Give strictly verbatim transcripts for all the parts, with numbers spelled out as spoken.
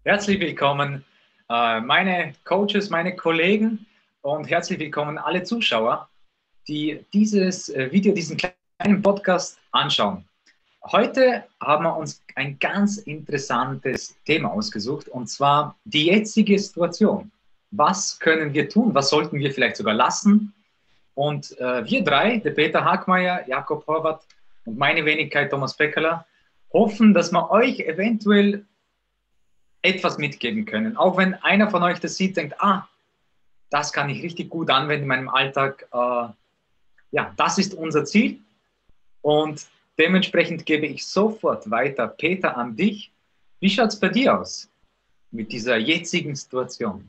Herzlich willkommen, äh, meine Coaches, meine Kollegen und herzlich willkommen alle Zuschauer, die dieses äh, Video, diesen kleinen Podcast anschauen. Heute haben wir uns ein ganz interessantes Thema ausgesucht, und zwar die jetzige Situation. Was können wir tun? Was sollten wir vielleicht sogar lassen? Und äh, wir drei, der Peter Hagmeier, Jakob Horvath und meine Wenigkeit Thomas Peckerler, hoffen, dass wir euch eventuell etwas mitgeben können. Auch wenn einer von euch das sieht, denkt, ah, das kann ich richtig gut anwenden in meinem Alltag. Äh, ja, das ist unser Ziel. Und dementsprechend gebe ich sofort weiter, Peter, an dich. Wie schaut es bei dir aus mit dieser jetzigen Situation?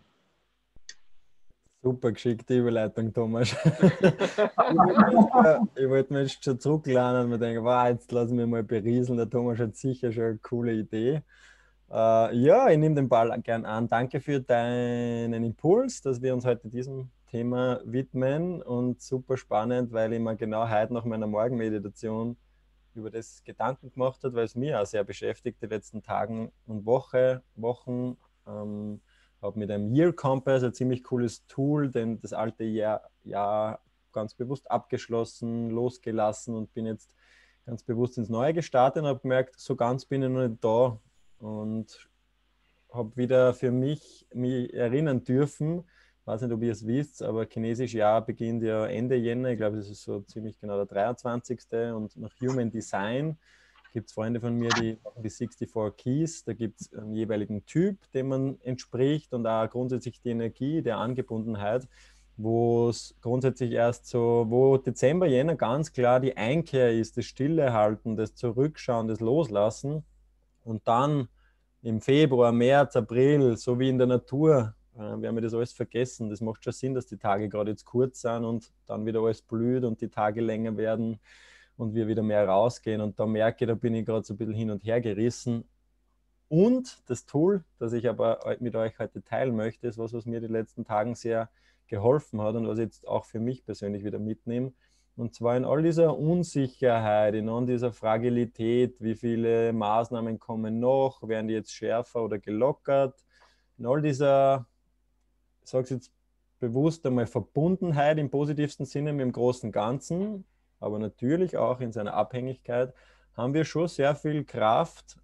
Super geschickte Überleitung, Thomas. Ich wollte mich, wollt mich jetzt schon zurücklernen und mir denken, wow, jetzt lassen wir mal berieseln. Der Thomas hat sicher schon eine coole Idee. Äh, ja, ich nehme den Ball gern an. Danke für deinen Impuls, dass wir uns heute diesem Thema widmen, und super spannend, weil ich mir genau heute nach meiner Morgenmeditation über das Gedanken gemacht habe, weil es mich auch sehr beschäftigt die letzten Tagen und Woche, Wochen. Ähm, habe mit einem Year Compass, ein ziemlich cooles Tool, denn das alte Jahr, Jahr ganz bewusst abgeschlossen, losgelassen und bin jetzt ganz bewusst ins Neue gestartet und habe gemerkt, so ganz bin ich noch nicht da, und habe wieder für mich mich erinnern dürfen. Ich weiß nicht, ob ihr es wisst, aber chinesisch Jahr beginnt ja Ende Jänner. Ich glaube, das ist so ziemlich genau der dreiundzwanzigste. Und nach Human Design gibt es Freunde von mir, die machen die sixty-four Keys. Da gibt es einen jeweiligen Typ, dem man entspricht, und auch grundsätzlich die Energie der Angebundenheit, wo es grundsätzlich erst so, wo Dezember, Jänner ganz klar die Einkehr ist, das Stillehalten, das Zurückschauen, das Loslassen. Und dann im Februar, März, April, so wie in der Natur, äh, wir haben das alles vergessen. Das macht schon Sinn, dass die Tage gerade jetzt kurz sind und dann wieder alles blüht und die Tage länger werden und wir wieder mehr rausgehen. Und da merke ich, da bin ich gerade so ein bisschen hin und her gerissen. Und das Tool, das ich aber mit euch heute teilen möchte, ist was, was mir die letzten Tagen sehr geholfen hat und was ich jetzt auch für mich persönlich wieder mitnehme. Und zwar in all dieser Unsicherheit, in all dieser Fragilität, wie viele Maßnahmen kommen noch, werden die jetzt schärfer oder gelockert, in all dieser, ich sage es jetzt bewusst einmal, Verbundenheit im positivsten Sinne mit dem großen Ganzen, aber natürlich auch in seiner Abhängigkeit, haben wir schon sehr viel Kraft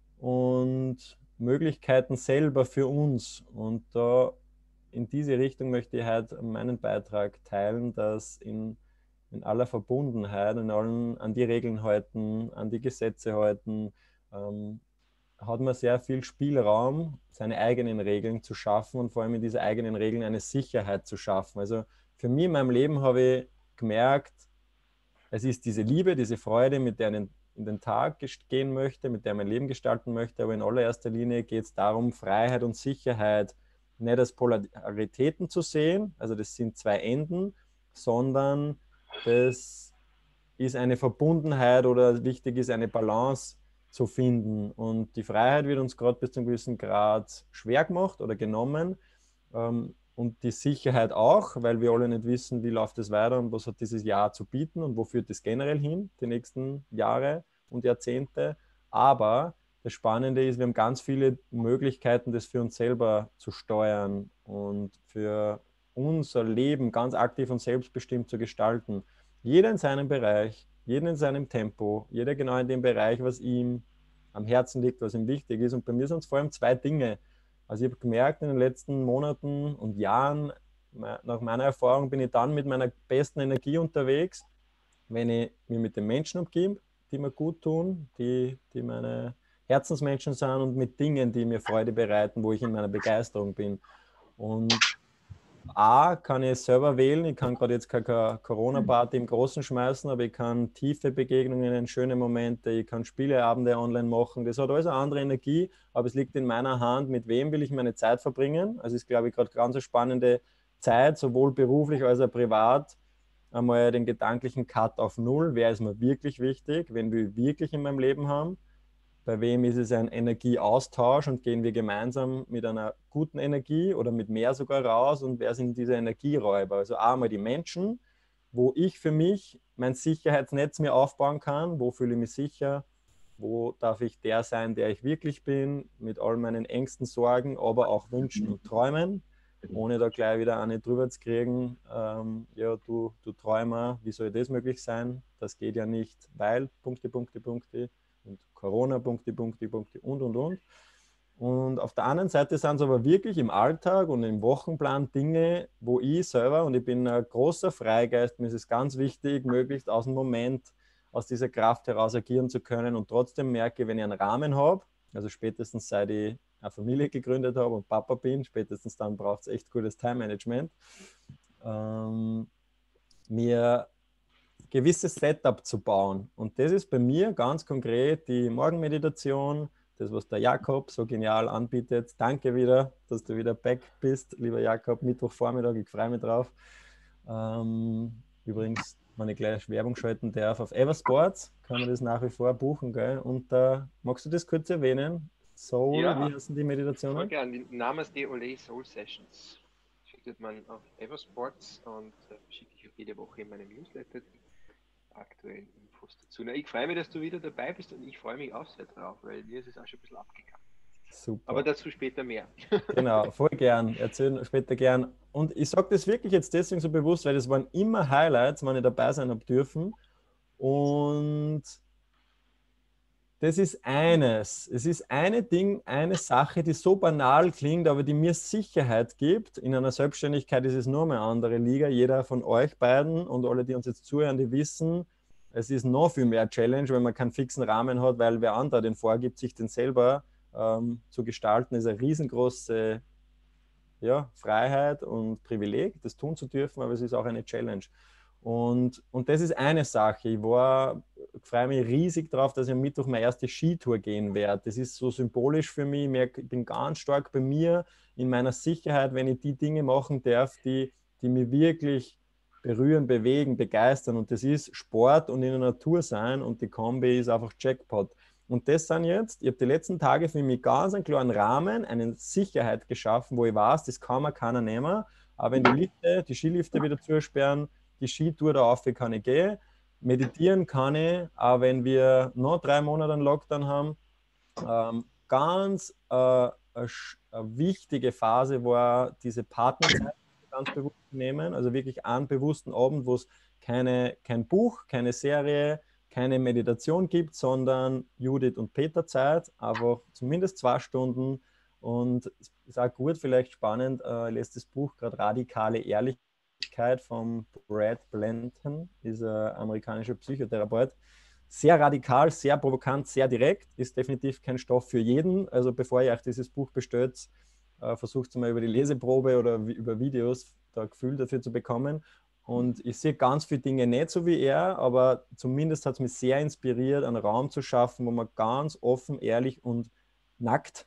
und Möglichkeiten selber für uns. Und da in diese Richtung möchte ich heute meinen Beitrag teilen, dass in, in aller Verbundenheit, in allen, an die Regeln halten, an die Gesetze halten, ähm, hat man sehr viel Spielraum, seine eigenen Regeln zu schaffen und vor allem in diese eigenen Regeln eine Sicherheit zu schaffen. Also für mich in meinem Leben habe ich gemerkt, es ist diese Liebe, diese Freude, mit der ich in den Tag gehen möchte, mit der ich mein Leben gestalten möchte. Aber in allererster Linie geht es darum, Freiheit und Sicherheit nicht als Polaritäten zu sehen, also das sind zwei Enden, sondern das ist eine Verbundenheit, oder wichtig ist, eine Balance zu finden. Und die Freiheit wird uns gerade bis zu einem gewissen Grad schwer gemacht oder genommen. Ähm, und die Sicherheit auch, weil wir alle nicht wissen, wie läuft es weiter und was hat dieses Jahr zu bieten und wo führt es generell hin, die nächsten Jahre und Jahrzehnte. Aber das Spannende ist, wir haben ganz viele Möglichkeiten, das für uns selber zu steuern und für unser Leben ganz aktiv und selbstbestimmt zu gestalten. Jeder in seinem Bereich, jeder in seinem Tempo, jeder genau in dem Bereich, was ihm am Herzen liegt, was ihm wichtig ist. Und bei mir sind es vor allem zwei Dinge. Also ich habe gemerkt in den letzten Monaten und Jahren, nach meiner Erfahrung bin ich dann mit meiner besten Energie unterwegs, wenn ich mich mit den Menschen umgebe, die mir gut tun, die, die meine Herzensmenschen sind, und mit Dingen, die mir Freude bereiten, wo ich in meiner Begeisterung bin. Und A, kann ich es selber wählen. Ich kann gerade jetzt keine Corona-Party im Großen schmeißen, aber ich kann tiefe Begegnungen, schöne Momente, ich kann Spieleabende online machen. Das hat alles eine andere Energie, aber es liegt in meiner Hand, mit wem will ich meine Zeit verbringen. Also ist, glaube ich, gerade ganz eine spannende Zeit, sowohl beruflich als auch privat. Einmal den gedanklichen Cut auf Null. Wer ist mir wirklich wichtig? Wen will ich wirklich in meinem Leben haben? Bei wem ist es ein Energieaustausch und gehen wir gemeinsam mit einer guten Energie oder mit mehr sogar raus, und wer sind diese Energieräuber? Also einmal die Menschen, wo ich für mich mein Sicherheitsnetz mir aufbauen kann, wo fühle ich mich sicher, wo darf ich der sein, der ich wirklich bin, mit all meinen Ängsten, Sorgen, aber auch Wünschen und Träumen, ohne da gleich wieder eine drüber zu kriegen, ähm, ja, du, du Träumer, wie soll das möglich sein? Das geht ja nicht, weil, Punkte, Punkte, Punkte und Corona, Punkte, Punkte, Punkte und, und, und. Und auf der anderen Seite sind es aber wirklich im Alltag und im Wochenplan Dinge, wo ich selber, und ich bin ein großer Freigeist, mir ist es ganz wichtig, möglichst aus dem Moment, aus dieser Kraft heraus agieren zu können und trotzdem merke, wenn ich einen Rahmen habe, also spätestens seit ich eine Familie gegründet habe und Papa bin, spätestens dann braucht es echt gutes Time-Management, ähm, mir gewisses Setup zu bauen. Und das ist bei mir ganz konkret die Morgenmeditation, das, was der Jakob so genial anbietet. Danke wieder, dass du wieder back bist, lieber Jakob, Mittwochvormittag, ich freue mich drauf. Ähm, übrigens, wenn ich gleich Werbung schalten darf, auf Eversports kann man das nach wie vor buchen, gell? Und da, äh, magst du das kurz erwähnen? Soul, Ja, wie heißen die Meditationen? voll gern. Die Namaste Ole Soul Sessions findet man auf Eversports und äh, schicke ich auch jede Woche in meinem Newsletter die aktuellen Infos dazu. Na, ich freue mich, dass du wieder dabei bist und ich freue mich auch sehr drauf, weil mir ist es auch schon ein bisschen abgegangen. Super. Aber dazu später mehr. Genau, voll gern. Erzählen später gern. Und ich sage das wirklich jetzt deswegen so bewusst, weil das waren immer Highlights, wenn ich dabei sein habe dürfen. Und das ist eines. Es ist eine Ding, eine Sache, die so banal klingt, aber die mir Sicherheit gibt. In einer Selbstständigkeit ist es nur eine andere Liga. Jeder von euch beiden und alle, die uns jetzt zuhören, die wissen, es ist noch viel mehr Challenge, wenn man keinen fixen Rahmen hat, weil wer andere den vorgibt, sich den selber ähm, zu gestalten, ist eine riesengroße, ja, Freiheit und Privileg, das tun zu dürfen, aber es ist auch eine Challenge. Und, und das ist eine Sache. Ich war, freue mich riesig darauf, dass ich am Mittwoch meine erste Skitour gehen werde. Das ist so symbolisch für mich. Ich bin ganz stark bei mir in meiner Sicherheit, wenn ich die Dinge machen darf, die, die mich wirklich berühren, bewegen, begeistern. Und das ist Sport und in der Natur sein. Und die Kombi ist einfach Jackpot. Und das sind jetzt, ich habe die letzten Tage für mich ganz einen klaren Rahmen, eine Sicherheit geschaffen, wo ich weiß, das kann mir keiner nehmen. Aber wenn die Lifte, die Skilifte wieder zusperren, die Skitour da auf kann ich gehen. Meditieren kann ich, auch wenn wir noch drei Monate einen Lockdown haben. Ähm, ganz äh, eine, eine wichtige Phase war diese Partnerzeit ganz bewusst nehmen. Also wirklich einen bewussten Abend, wo es keine, kein Buch, keine Serie, keine Meditation gibt, sondern Judith und Peter Zeit, einfach zumindest zwei Stunden. Und es ist auch gut, vielleicht spannend, äh, ich lese das Buch gerade Radikale Ehrlichkeit von Brad Blanton, ist ein amerikanischer Psychotherapeut. Sehr radikal, sehr provokant, sehr direkt, ist definitiv kein Stoff für jeden. Also bevor ihr euch dieses Buch bestellt, äh, versucht es mal über die Leseprobe oder über Videos da ein Gefühl dafür zu bekommen. Und ich sehe ganz viele Dinge nicht so wie er, aber zumindest hat es mich sehr inspiriert, einen Raum zu schaffen, wo man ganz offen, ehrlich und nackt,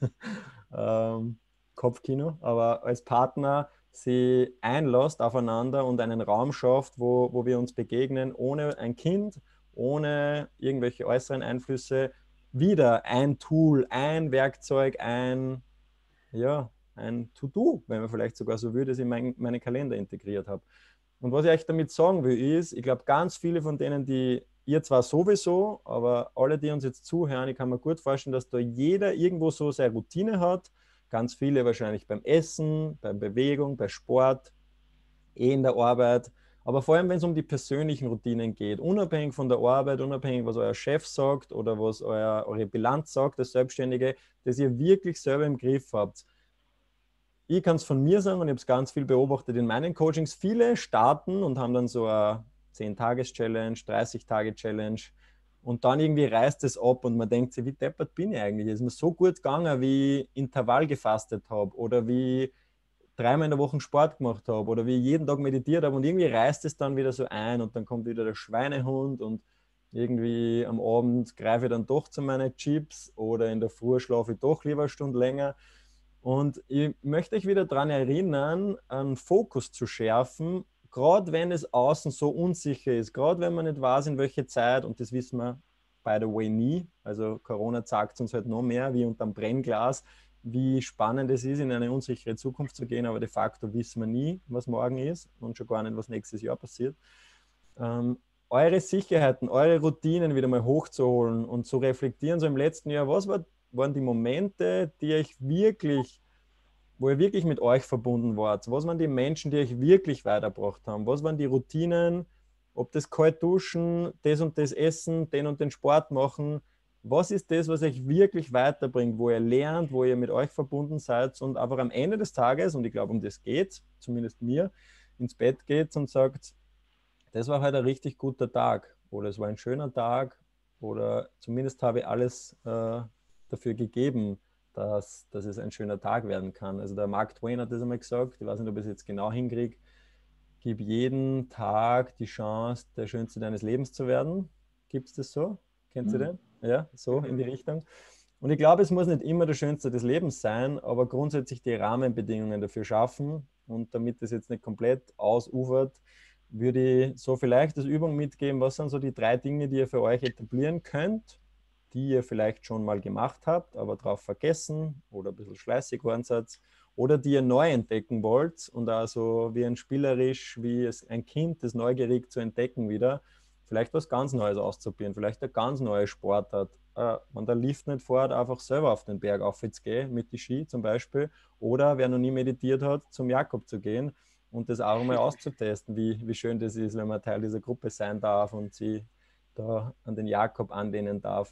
ähm, Kopfkino, aber als Partner sie einlässt aufeinander und einen Raum schafft, wo, wo wir uns begegnen, ohne ein Kind, ohne irgendwelche äußeren Einflüsse. Wieder ein Tool, ein Werkzeug, ein, ja, ein To-Do, wenn man vielleicht sogar so würde, das in mein, meinen Kalender integriert habe. Und was ich euch damit sagen will, ist, ich glaube, ganz viele von denen, die ihr zwar sowieso, aber alle, die uns jetzt zuhören, ich kann mir gut vorstellen, dass da jeder irgendwo so seine Routine hat. Ganz viele wahrscheinlich beim Essen, bei Bewegung, bei Sport, eh in der Arbeit. Aber vor allem, wenn es um die persönlichen Routinen geht, unabhängig von der Arbeit, unabhängig, was euer Chef sagt oder was euer, eure Bilanz sagt, das Selbstständige, dass ihr wirklich selber im Griff habt. Ich kann es von mir sagen und ich habe es ganz viel beobachtet in meinen Coachings. Viele starten und haben dann so eine zehn-Tages-Challenge, dreißig-Tage-Challenge und dann irgendwie reißt es ab und man denkt sich, wie deppert bin ich eigentlich? Es ist mir so gut gegangen, wie ich Intervall gefastet habe oder wie dreimal in der Woche Sport gemacht habe oder wie ich jeden Tag meditiert habe und irgendwie reißt es dann wieder so ein und dann kommt wieder der Schweinehund und irgendwie am Abend greife ich dann doch zu meinen Chips oder in der Früh schlafe ich doch lieber eine Stunde länger. Und ich möchte euch wieder daran erinnern, einen Fokus zu schärfen, gerade wenn es außen so unsicher ist, gerade wenn man nicht weiß, in welche Zeit, und das wissen wir, by the way, nie. Also Corona zeigt uns halt noch mehr, wie unterm Brennglas, wie spannend es ist, in eine unsichere Zukunft zu gehen, aber de facto wissen wir nie, was morgen ist und schon gar nicht, was nächstes Jahr passiert. Ähm, eure Sicherheiten, eure Routinen wieder mal hochzuholen und zu reflektieren, so im letzten Jahr, was war, waren die Momente, die euch wirklich, wo ihr wirklich mit euch verbunden wart? Was waren die Menschen, die euch wirklich weitergebracht haben? Was waren die Routinen? Ob das kalt duschen, das und das essen, den und den Sport machen? Was ist das, was euch wirklich weiterbringt, wo ihr lernt, wo ihr mit euch verbunden seid und einfach am Ende des Tages, und ich glaube, um das geht, zumindest mir, ins Bett geht und sagt, das war heute ein richtig guter Tag oder es war ein schöner Tag oder zumindest habe ich alles äh, dafür gegeben, dass, dass es ein schöner Tag werden kann. Also der Mark Twain hat das einmal gesagt, ich weiß nicht, ob ich es jetzt genau hinkriege, gib jeden Tag die Chance, der Schönste deines Lebens zu werden. Gibt es das so? Kennst du den? Ja, so in die Richtung. Und ich glaube, es muss nicht immer der Schönste des Lebens sein, aber grundsätzlich die Rahmenbedingungen dafür schaffen. Und damit das jetzt nicht komplett ausufert, würde ich so vielleicht als Übung mitgeben, was sind so die drei Dinge, die ihr für euch etablieren könnt, die ihr vielleicht schon mal gemacht habt, aber drauf vergessen oder ein bisschen schleißig geworden seid, oder die ihr neu entdecken wollt und also wie ein spielerisch, wie es ein Kind, das neugierig zu entdecken wieder, vielleicht was ganz Neues auszuprobieren, vielleicht eine ganz neue Sportart. Äh, wenn der Lift nicht fährt, einfach selber auf den Berg aufzugehen, mit die Ski zum Beispiel, oder wer noch nie meditiert hat, zum Jakob zu gehen und das auch mal auszutesten, wie, wie schön das ist, wenn man Teil dieser Gruppe sein darf und sie da an den Jakob anlehnen darf.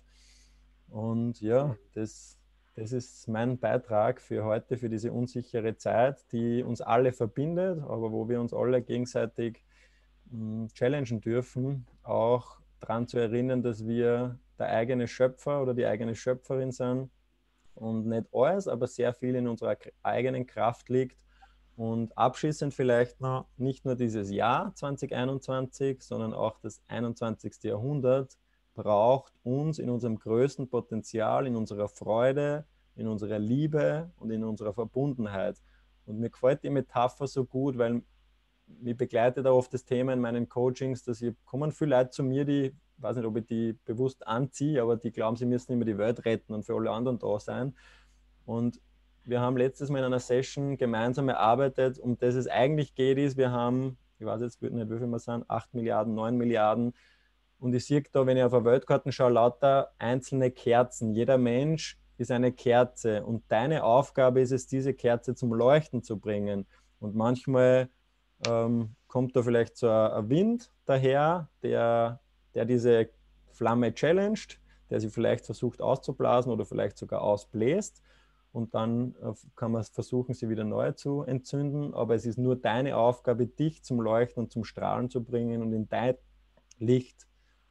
Und ja, das, das ist mein Beitrag für heute, für diese unsichere Zeit, die uns alle verbindet, aber wo wir uns alle gegenseitig mh, challengen dürfen, auch daran zu erinnern, dass wir der eigene Schöpfer oder die eigene Schöpferin sind und nicht alles, aber sehr viel in unserer eigenen Kraft liegt. Und abschließend vielleicht noch nicht nur dieses Jahr zwanzig einundzwanzig, sondern auch das einundzwanzigste Jahrhundert braucht uns in unserem größten Potenzial, in unserer Freude, in unserer Liebe und in unserer Verbundenheit. Und mir gefällt die Metapher so gut, weil mich begleitet auch oft das Thema in meinen Coachings, dass ich, kommen viele Leute zu mir, die, ich weiß nicht, ob ich die bewusst anziehe, aber die glauben, sie müssen immer die Welt retten und für alle anderen da sein. Und wir haben letztes Mal in einer Session gemeinsam erarbeitet, um das es eigentlich geht, ist, wir haben, ich weiß jetzt nicht, wie viel wir sind, acht Milliarden, neun Milliarden. Und ich sehe da, wenn ich auf eine Weltkarte schaue, lauter einzelne Kerzen. Jeder Mensch ist eine Kerze und deine Aufgabe ist es, diese Kerze zum Leuchten zu bringen. Und manchmal ähm, kommt da vielleicht so ein Wind daher, der, der diese Flamme challenged, der sie vielleicht versucht auszublasen oder vielleicht sogar ausbläst. Und dann kann man versuchen, sie wieder neu zu entzünden. Aber es ist nur deine Aufgabe, dich zum Leuchten und zum Strahlen zu bringen und in dein Licht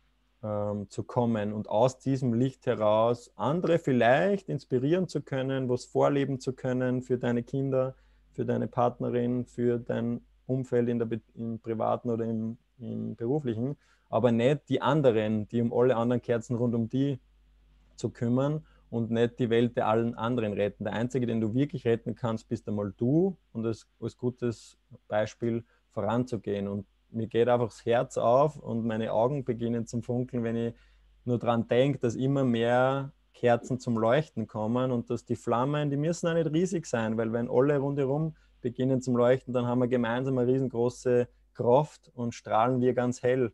ähm, zu kommen und aus diesem Licht heraus andere vielleicht inspirieren zu können, was vorleben zu können für deine Kinder, für deine Partnerin, für dein Umfeld in der, im privaten oder im, im beruflichen, aber nicht die anderen, die um alle anderen Kerzen rund um die zu kümmern und nicht die Welt der allen anderen retten. Der Einzige, den du wirklich retten kannst, bist einmal du und als, als gutes Beispiel voranzugehen. Und mir geht einfach das Herz auf und meine Augen beginnen zum Funkeln, wenn ich nur daran denke, dass immer mehr Kerzen zum Leuchten kommen und dass die Flammen, die müssen auch nicht riesig sein, weil wenn alle rundherum beginnen zum Leuchten, dann haben wir gemeinsam eine riesengroße Kraft und strahlen wir ganz hell.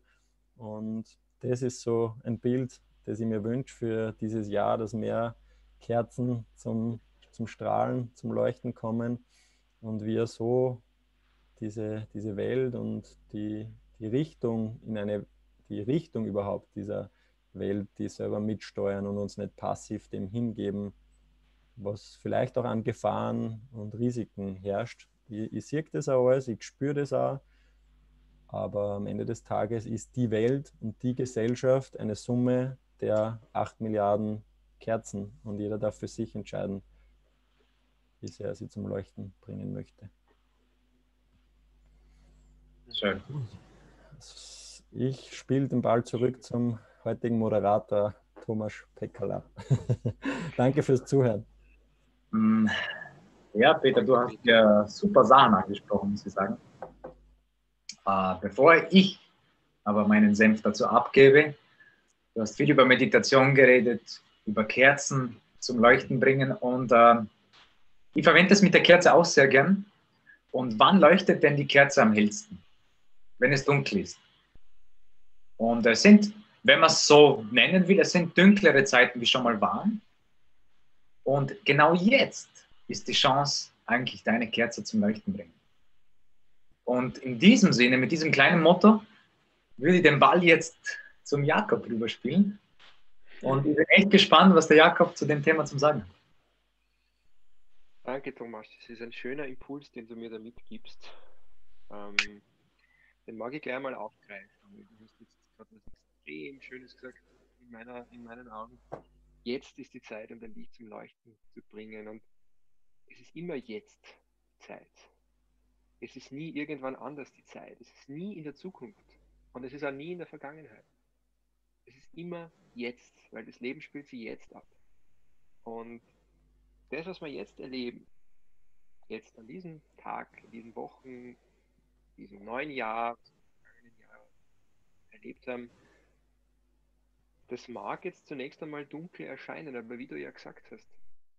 Und das ist so ein Bild, das ich mir wünsche für dieses Jahr, dass mehr Kerzen zum, zum Strahlen, zum Leuchten kommen und wir so diese, diese Welt und die, die Richtung in eine, die Richtung überhaupt dieser Welt, die selber mitsteuern und uns nicht passiv dem hingeben, was vielleicht auch an Gefahren und Risiken herrscht. Ich, ich sehe das auch alles, ich spüre das auch, aber am Ende des Tages ist die Welt und die Gesellschaft eine Summe der acht Milliarden Kerzen und jeder darf für sich entscheiden, wie sehr er sie zum Leuchten bringen möchte. Schön. Ich spiele den Ball zurück zum heutigen Moderator Thomas Pekala. Danke fürs Zuhören. Ja, Peter, du hast ja super Sachen angesprochen, muss ich sagen. Äh, bevor ich aber meinen Senf dazu abgebe, du hast viel über Meditation geredet, über Kerzen zum Leuchten bringen und äh, ich verwende das mit der Kerze auch sehr gern. Und wann leuchtet denn die Kerze am hellsten? Wenn es dunkel ist. Und es sind, wenn man es so nennen will, es sind dunklere Zeiten, wie schon mal waren. Und genau jetzt ist die Chance, eigentlich deine Kerze zum Leuchten bringen. Und in diesem Sinne, mit diesem kleinen Motto, würde ich den Ball jetzt zum Jakob rüberspielen. Und ich bin echt gespannt, was der Jakob zu dem Thema zum Sagen hat. Danke, Thomas. Das ist ein schöner Impuls, den du mir da mitgibst. Ähm, den mag ich gleich mal aufgreifen. Du hast jetzt gerade was extrem Schönes gesagt in, meiner, in meinen Augen. Jetzt ist die Zeit, um dein Licht zum Leuchten zu bringen. Und es ist immer jetzt die Zeit. Es ist nie irgendwann anders die Zeit. Es ist nie in der Zukunft. Und es ist auch nie in der Vergangenheit. Es ist immer jetzt, weil das Leben spielt sich jetzt ab. Und das, was wir jetzt erleben, jetzt an diesem Tag, in diesen Wochen, diesem neuen Jahr, vergangenen Jahr erlebt haben, das mag jetzt zunächst einmal dunkel erscheinen, aber wie du ja gesagt hast,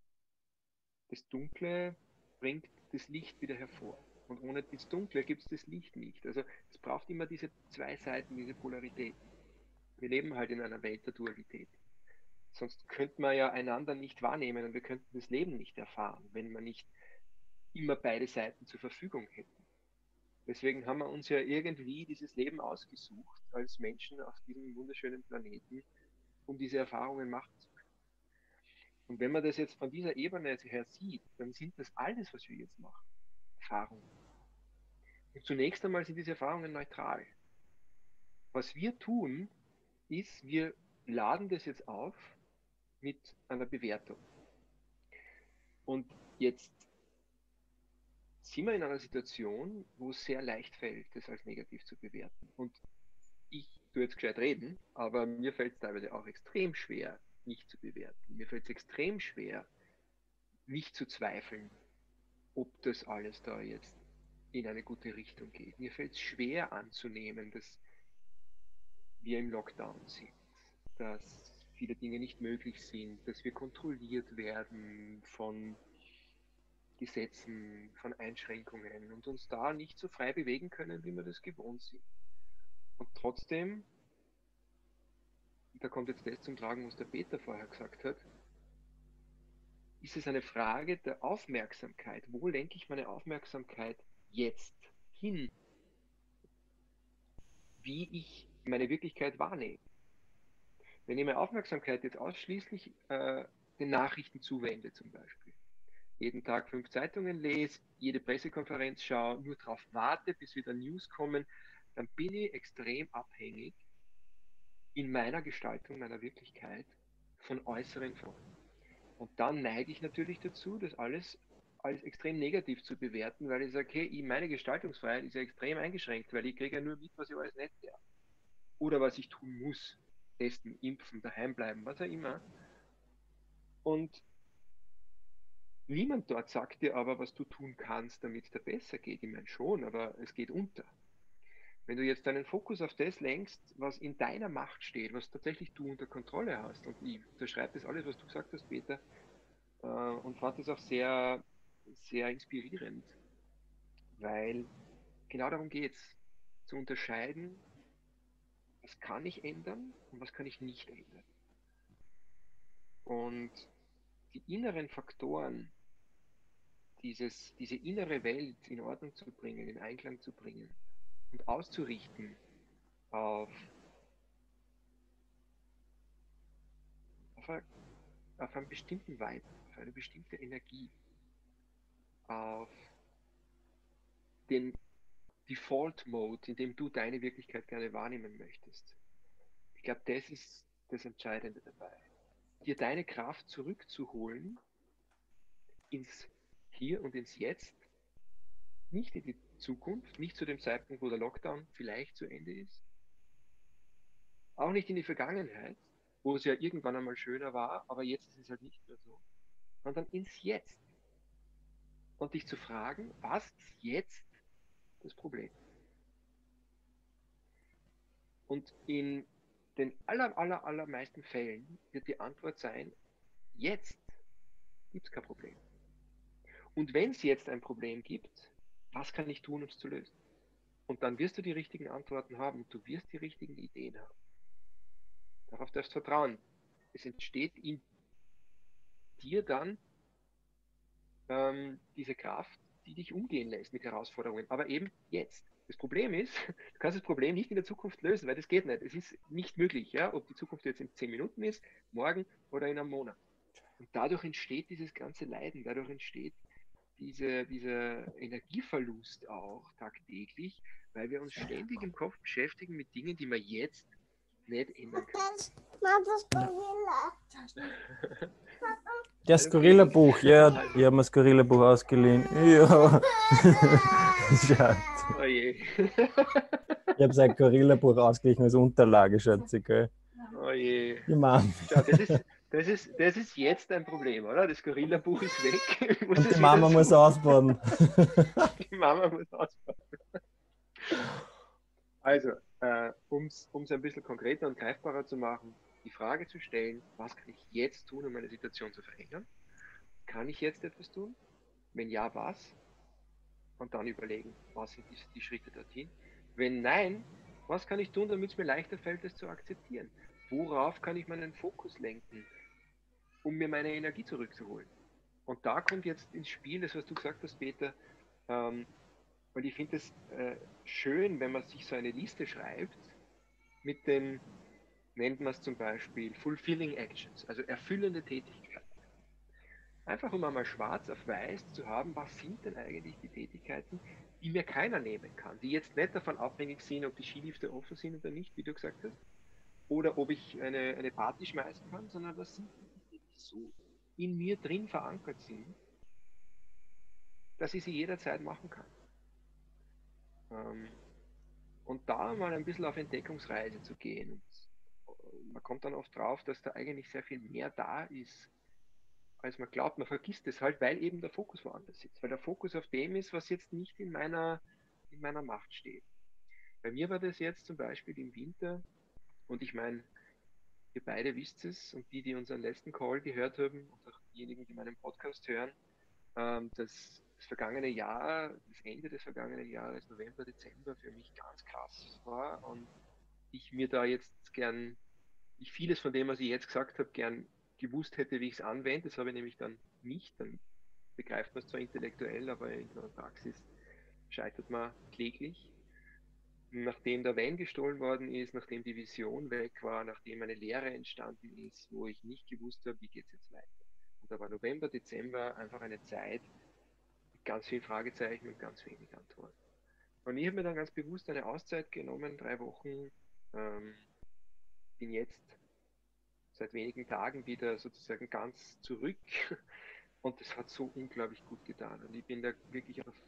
das Dunkle bringt das Licht wieder hervor. Und ohne das Dunkle gibt es das Licht nicht. Also es braucht immer diese zwei Seiten, diese Polaritäten. Wir leben halt in einer Welt der Dualität. Sonst könnte man ja einander nicht wahrnehmen und wir könnten das Leben nicht erfahren, wenn wir nicht immer beide Seiten zur Verfügung hätten. Deswegen haben wir uns ja irgendwie dieses Leben ausgesucht als Menschen auf diesem wunderschönen Planeten, um diese Erfahrungen machen zu können. Und wenn man das jetzt von dieser Ebene her sieht, dann sind das alles, was wir jetzt machen, Erfahrungen. Und zunächst einmal sind diese Erfahrungen neutral. Was wir tun, ist, wir laden das jetzt auf mit einer Bewertung. Und jetzt sind wir in einer Situation, wo es sehr leicht fällt, das als negativ zu bewerten. Und ich tue jetzt gescheit reden, aber mir fällt es teilweise auch extrem schwer, nicht zu bewerten. Mir fällt es extrem schwer, nicht zu zweifeln, ob das alles da jetzt in eine gute Richtung geht. Mir fällt es schwer anzunehmen, dass wir im Lockdown sind, dass viele Dinge nicht möglich sind, dass wir kontrolliert werden von Gesetzen, von Einschränkungen und uns da nicht so frei bewegen können, wie wir das gewohnt sind. Und trotzdem, da kommt jetzt das zum Tragen, was der Peter vorher gesagt hat, ist es eine Frage der Aufmerksamkeit. Wo lenke ich meine Aufmerksamkeit jetzt hin? Wie ich meine Wirklichkeit wahrnehme. Wenn ich meine Aufmerksamkeit jetzt ausschließlich äh, den Nachrichten zuwende zum Beispiel, jeden Tag fünf Zeitungen lese, jede Pressekonferenz schaue, nur darauf warte, bis wieder News kommen, dann bin ich extrem abhängig in meiner Gestaltung meiner Wirklichkeit von äußeren Faktoren. Und dann neige ich natürlich dazu, das alles als extrem negativ zu bewerten, weil ich sage, okay, meine Gestaltungsfreiheit ist ja extrem eingeschränkt, weil ich kriege ja nur mit, was ich alles nicht darf. Oder was ich tun muss. Testen, impfen, daheim bleiben, was auch immer. Und niemand dort sagt dir aber, was du tun kannst, damit es dir besser geht. Ich meine schon, aber es geht unter. Wenn du jetzt deinen Fokus auf das lenkst, was in deiner Macht steht, was tatsächlich du unter Kontrolle hast, und ich unterschreibe das alles, was du gesagt hast, Peter, äh, und fand das auch sehr, sehr inspirierend, weil genau darum geht es, zu unterscheiden, was kann ich ändern und was kann ich nicht ändern. Und die inneren Faktoren, dieses, diese innere Welt in Ordnung zu bringen, in Einklang zu bringen und auszurichten auf, auf, eine, auf einen bestimmten Vibe, auf eine bestimmte Energie, auf den Default Mode, in dem du deine Wirklichkeit gerne wahrnehmen möchtest. Ich glaube, das ist das Entscheidende dabei. Dir deine Kraft zurückzuholen ins Hier und ins Jetzt, nicht in die Zukunft, nicht zu dem Zeitpunkt, wo der Lockdown vielleicht zu Ende ist, auch nicht in die Vergangenheit, wo es ja irgendwann einmal schöner war, aber jetzt ist es halt nicht mehr so, sondern ins Jetzt. Und dich zu fragen, was ist jetzt das Problem? Und in den aller, aller, allermeisten Fällen wird die Antwort sein, jetzt gibt es kein Problem. Und wenn es jetzt ein Problem gibt, was kann ich tun, um es zu lösen? Und dann wirst du die richtigen Antworten haben, du wirst die richtigen Ideen haben. Darauf darfst du vertrauen. Es entsteht in dir dann ähm, diese Kraft, die dich umgehen lässt mit Herausforderungen, aber eben jetzt. Das Problem ist, du kannst das Problem nicht in der Zukunft lösen, weil das geht nicht. Es ist nicht möglich, ja, ob die Zukunft jetzt in zehn Minuten ist, morgen oder in einem Monat. Und dadurch entsteht dieses ganze Leiden, dadurch entsteht diese, dieser Energieverlust auch tagtäglich, weil wir uns ständig im Kopf beschäftigen mit Dingen, die wir jetzt nicht ändern können. Das Gorilla-Buch, ja, ich habe mir das Gorilla-Buch ausgeliehen. Ja. Schatz. Oh je. Ich habe sein Gorilla-Buch ausgeglichen als Unterlage, Schatzi, gell? Oh je. Die Mama. Schau, das ist, das ist, das ist jetzt ein Problem, oder? Das Gorilla-Buch ist weg. Ich muss Und es die wieder Mama muss suchen. ausbaden. Die Mama muss ausbaden. Also, äh, um es ein bisschen konkreter und greifbarer zu machen, die Frage zu stellen, was kann ich jetzt tun, um meine Situation zu verändern? Kann ich jetzt etwas tun? Wenn ja, was? Und dann überlegen, was sind die, die Schritte dorthin? Wenn nein, was kann ich tun, damit es mir leichter fällt, es zu akzeptieren? Worauf kann ich meinen Fokus lenken, um mir meine Energie zurückzuholen? Und da kommt jetzt ins Spiel, das was du gesagt hast, Peter, ähm, weil ich finde es äh, schön, wenn man sich so eine Liste schreibt mit den, nennt man es zum Beispiel Fulfilling Actions, also erfüllende Tätigkeiten. Einfach um einmal schwarz auf weiß zu haben, was sind denn eigentlich die Tätigkeiten, die mir keiner nehmen kann, die jetzt nicht davon abhängig sind, ob die Skilifte offen sind oder nicht, wie du gesagt hast, oder ob ich eine, eine Party schmeißen kann, sondern was sind die, die so in mir drin verankert sind, dass ich sie jederzeit machen kann. Ähm, und da mal ein bisschen auf Entdeckungsreise zu gehen. Und man kommt dann oft drauf, dass da eigentlich sehr viel mehr da ist, als man glaubt. Man vergisst es halt, weil eben der Fokus woanders sitzt. Weil der Fokus auf dem ist, was jetzt nicht in meiner, in meiner Macht steht. Bei mir war das jetzt zum Beispiel im Winter, und ich meine, ihr beide wisst es, und die, die unseren letzten Call gehört haben, und auch diejenigen, die meinen Podcast hören, ähm, dass das vergangene Jahr, das Ende des vergangenen Jahres, November, Dezember, für mich ganz krass war und ich mir da jetzt gern, ich vieles von dem, was ich jetzt gesagt habe, gern gewusst hätte, wie ich es anwende. Das habe ich nämlich dann nicht. Dann begreift man es zwar intellektuell, aber in der Praxis scheitert man kläglich. Nachdem der Van gestohlen worden ist, nachdem die Vision weg war, nachdem eine Lehre entstanden ist, wo ich nicht gewusst habe, wie geht es jetzt weiter. Und da war November, Dezember einfach eine Zeit mit ganz vielen Fragezeichen und ganz wenig Antworten. Und ich habe mir dann ganz bewusst eine Auszeit genommen, drei Wochen. Ähm, bin jetzt seit wenigen Tagen wieder sozusagen ganz zurück und das hat so unglaublich gut getan. Und ich bin da wirklich auf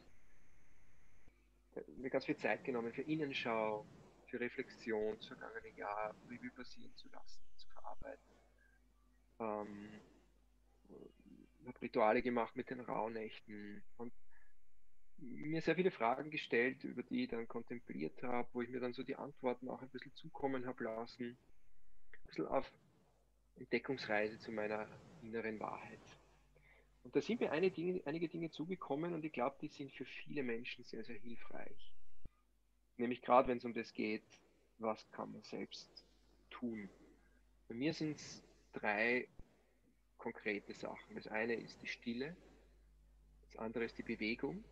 mir ganz viel Zeit genommen für Innenschau, für Reflexion, das vergangene Jahr Revue passieren zu lassen, zu verarbeiten. Ähm, habe Rituale gemacht mit den Rauhnächten und mir sehr viele Fragen gestellt, über die ich dann kontempliert habe, wo ich mir dann so die Antworten auch ein bisschen zukommen habe lassen. Ein bisschen auf Entdeckungsreise zu meiner inneren Wahrheit. Und da sind mir einige Dinge, einige Dinge zugekommen und ich glaube, die sind für viele Menschen sehr, sehr hilfreich. Nämlich gerade, wenn es um das geht, was kann man selbst tun. Bei mir sind es drei konkrete Sachen. Das eine ist die Stille, das andere ist die Bewegung,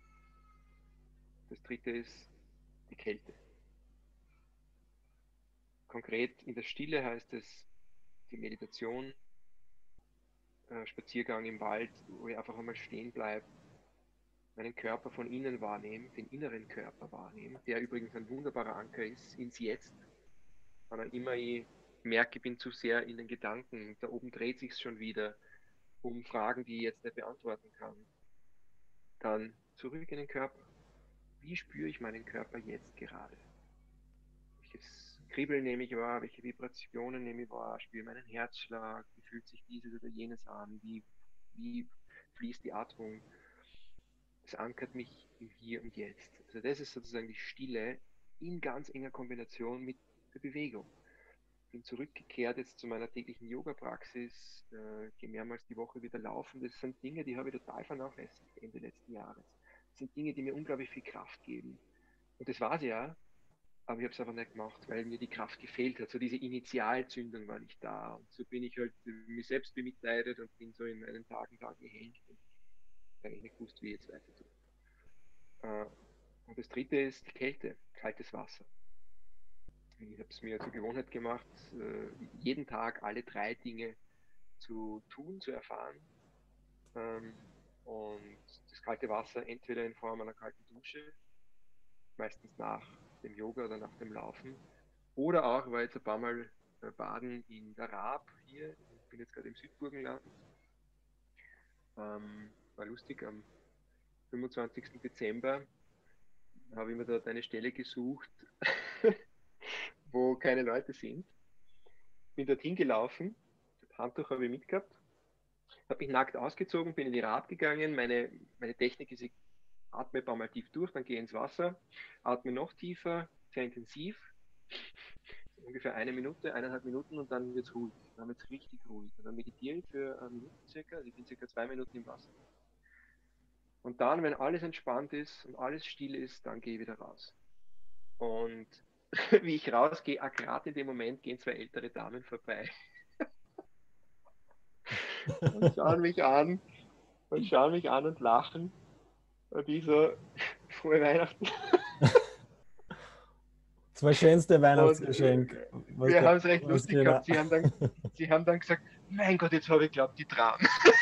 das dritte ist die Kälte. Konkret in der Stille heißt es die Meditation, äh, Spaziergang im Wald, wo ich einfach einmal stehen bleibe, meinen Körper von innen wahrnehme, den inneren Körper wahrnehme, der übrigens ein wunderbarer Anker ist ins Jetzt. Wann immer ich merke, ich bin zu sehr in den Gedanken, da oben dreht sich schon wieder um Fragen, die ich jetzt nicht beantworten kann, dann zurück in den Körper. Wie spüre ich meinen Körper jetzt gerade? Welches Kribbeln nehme ich wahr? Welche Vibrationen nehme ich wahr? Spüre meinen Herzschlag? Wie fühlt sich dieses oder jenes an? Wie, wie fließt die Atmung? Das ankert mich im Hier und Jetzt. Also das ist sozusagen die Stille in ganz enger Kombination mit der Bewegung. Ich bin zurückgekehrt jetzt zu meiner täglichen Yoga-Praxis, äh, gehe mehrmals die Woche wieder laufen. Das sind Dinge, die habe ich total vernachlässigt Ende letzten Jahres. Das sind Dinge, die mir unglaublich viel Kraft geben. Und das war sie ja, aber ich habe es einfach nicht gemacht, weil mir die Kraft gefehlt hat. So diese Initialzündung war nicht da. Und so bin ich halt mich selbst bemitleidet und bin so in meinen Tagen da gehängt und eigentlich nicht gewusst, wie ich jetzt weiter tue. Äh, und das dritte ist die Kälte, kaltes Wasser. Ich habe es mir zur Gewohnheit gemacht, äh, jeden Tag alle drei Dinge zu tun, zu erfahren. Ähm, und das kalte Wasser entweder in Form einer kalten Dusche, meistens nach dem Yoga oder nach dem Laufen, oder auch, war jetzt ein paar Mal äh, baden in der Raab hier, ich bin jetzt gerade im Südburgenland, ähm, war lustig, am fünfundzwanzigsten Dezember habe ich mir dort eine Stelle gesucht, wo keine Leute sind. Bin dorthin gelaufen, das Handtuch habe ich mitgehabt, habe mich nackt ausgezogen, bin in die Rad gegangen. Meine, meine Technik ist, ich atme ein paar Mal tief durch, dann gehe ich ins Wasser, atme noch tiefer, sehr intensiv, ungefähr eine Minute, eineinhalb Minuten und dann wird es ruhig. Dann wird es richtig ruhig. Und dann meditiere ich für eine Minute circa, also ich bin circa zwei Minuten im Wasser. Und dann, wenn alles entspannt ist und alles still ist, dann gehe ich wieder raus. Und wie ich rausgehe, ah, gerade in dem Moment gehen zwei ältere Damen vorbei und schauen mich an und schauen mich an und lachen. Und ich so, frohe Weihnachten. Das war das schönste Und Weihnachtsgeschenk. äh, Was wir da, haben es recht was lustig keiner. gehabt. Sie haben dann, sie haben dann gesagt, mein Gott, jetzt habe ich glaubt, die Tram.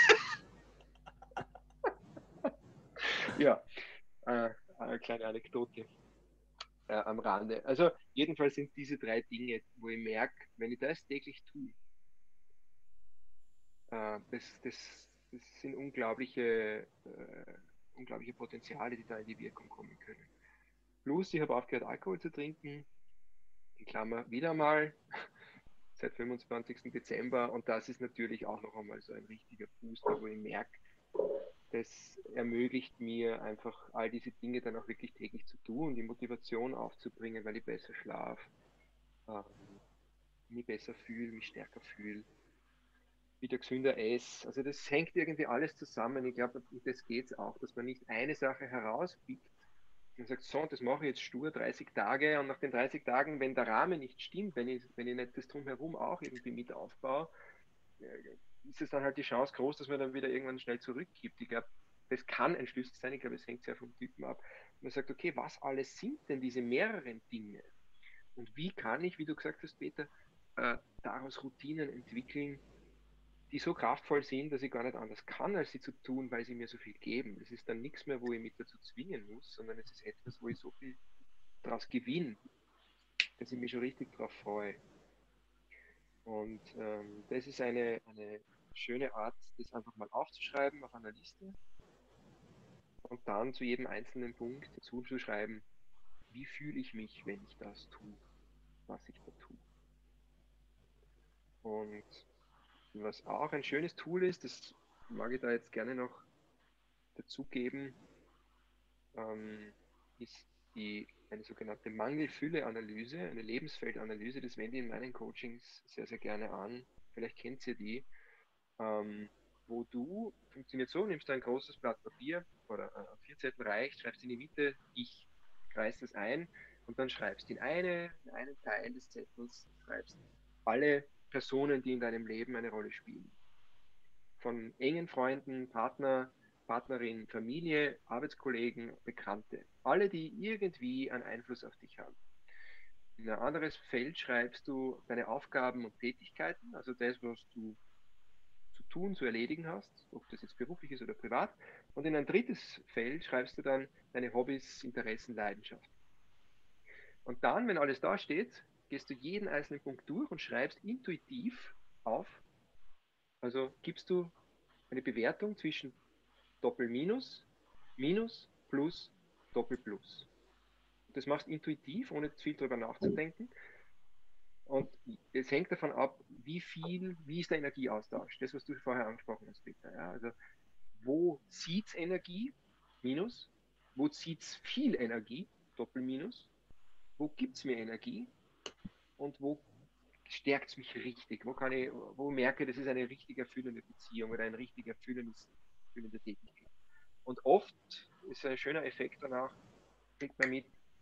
Ja, äh, eine kleine Anekdote äh, am Rande. Also jedenfalls sind diese drei Dinge, wo ich merke, wenn ich das täglich tue, äh, das, das, das sind unglaubliche, äh, unglaubliche Potenziale, die da in die Wirkung kommen können. Plus, ich habe aufgehört, Alkohol zu trinken, in Klammer wieder mal, seit fünfundzwanzigsten Dezember. Und das ist natürlich auch noch einmal so ein richtiger Booster, wo ich merke, das ermöglicht mir einfach all diese Dinge dann auch wirklich täglich zu tun, die Motivation aufzubringen, weil ich besser schlafe, ähm, mich besser fühle, mich stärker fühle, wieder gesünder esse. Also das hängt irgendwie alles zusammen. Ich glaube, um das geht es auch, dass man nicht eine Sache herauspickt und sagt, so, das mache ich jetzt stur dreißig Tage und nach den dreißig Tagen, wenn der Rahmen nicht stimmt, wenn ich, wenn ich nicht das Drumherum auch irgendwie mit aufbaue, ist es dann halt die Chance groß, dass man dann wieder irgendwann schnell zurückgibt. Ich glaube, das kann ein Schlüssel sein, ich glaube, es hängt sehr vom Typen ab. Man sagt, okay, was alles sind denn diese mehreren Dinge? Und wie kann ich, wie du gesagt hast, Peter, äh, daraus Routinen entwickeln, die so kraftvoll sind, dass ich gar nicht anders kann, als sie zu tun, weil sie mir so viel geben. Das ist dann nichts mehr, wo ich mich dazu zwingen muss, sondern es ist etwas, wo ich so viel daraus gewinne, dass ich mich schon richtig darauf freue. Und ähm, das ist eine, eine schöne Art, das einfach mal aufzuschreiben auf einer Liste und dann zu jedem einzelnen Punkt dazu zu schreiben, wie fühle ich mich, wenn ich das tue, was ich da tue. Und was auch ein schönes Tool ist, das mag ich da jetzt gerne noch dazugeben, ähm, ist die, eine sogenannte Mangel-Fülle-Analyse, eine Lebensfeldanalyse. Das wende ich in meinen Coachings sehr, sehr gerne an. Vielleicht kennt ihr die. Ähm, wo du, funktioniert so, nimmst du ein großes Blatt Papier oder äh, vier Zettel reicht, schreibst in die Mitte, ich kreis das ein und dann schreibst in, eine, in einen Teil des Zettels, schreibst alle Personen, die in deinem Leben eine Rolle spielen. Von engen Freunden, Partner, Partnerin, Familie, Arbeitskollegen, Bekannte. Alle, die irgendwie einen Einfluss auf dich haben. In ein anderes Feld schreibst du deine Aufgaben und Tätigkeiten, also das, was du zu tun, zu erledigen hast, ob das jetzt beruflich ist oder privat. Und in ein drittes Feld schreibst du dann deine Hobbys, Interessen, Leidenschaften. Und dann, wenn alles da steht, gehst du jeden einzelnen Punkt durch und schreibst intuitiv auf. Also gibst du eine Bewertung zwischen Doppel-Minus, Minus, Plus, Doppel-Plus. Das machst du intuitiv, ohne viel darüber nachzudenken. Und es hängt davon ab, wie viel, wie ist der Energieaustausch? Das, was du vorher angesprochen hast, Peter. Ja, also wo zieht es Energie? Minus. Wo zieht es viel Energie? Doppel-Minus. Wo gibt es mir Energie? Und wo stärkt es mich richtig? Wo, kann ich, wo merke ich, das ist eine richtig erfüllende Beziehung oder ein richtig erfüllendes, erfüllende Tätigkeit? Und oft ist ein schöner Effekt danach, kriegt man mit,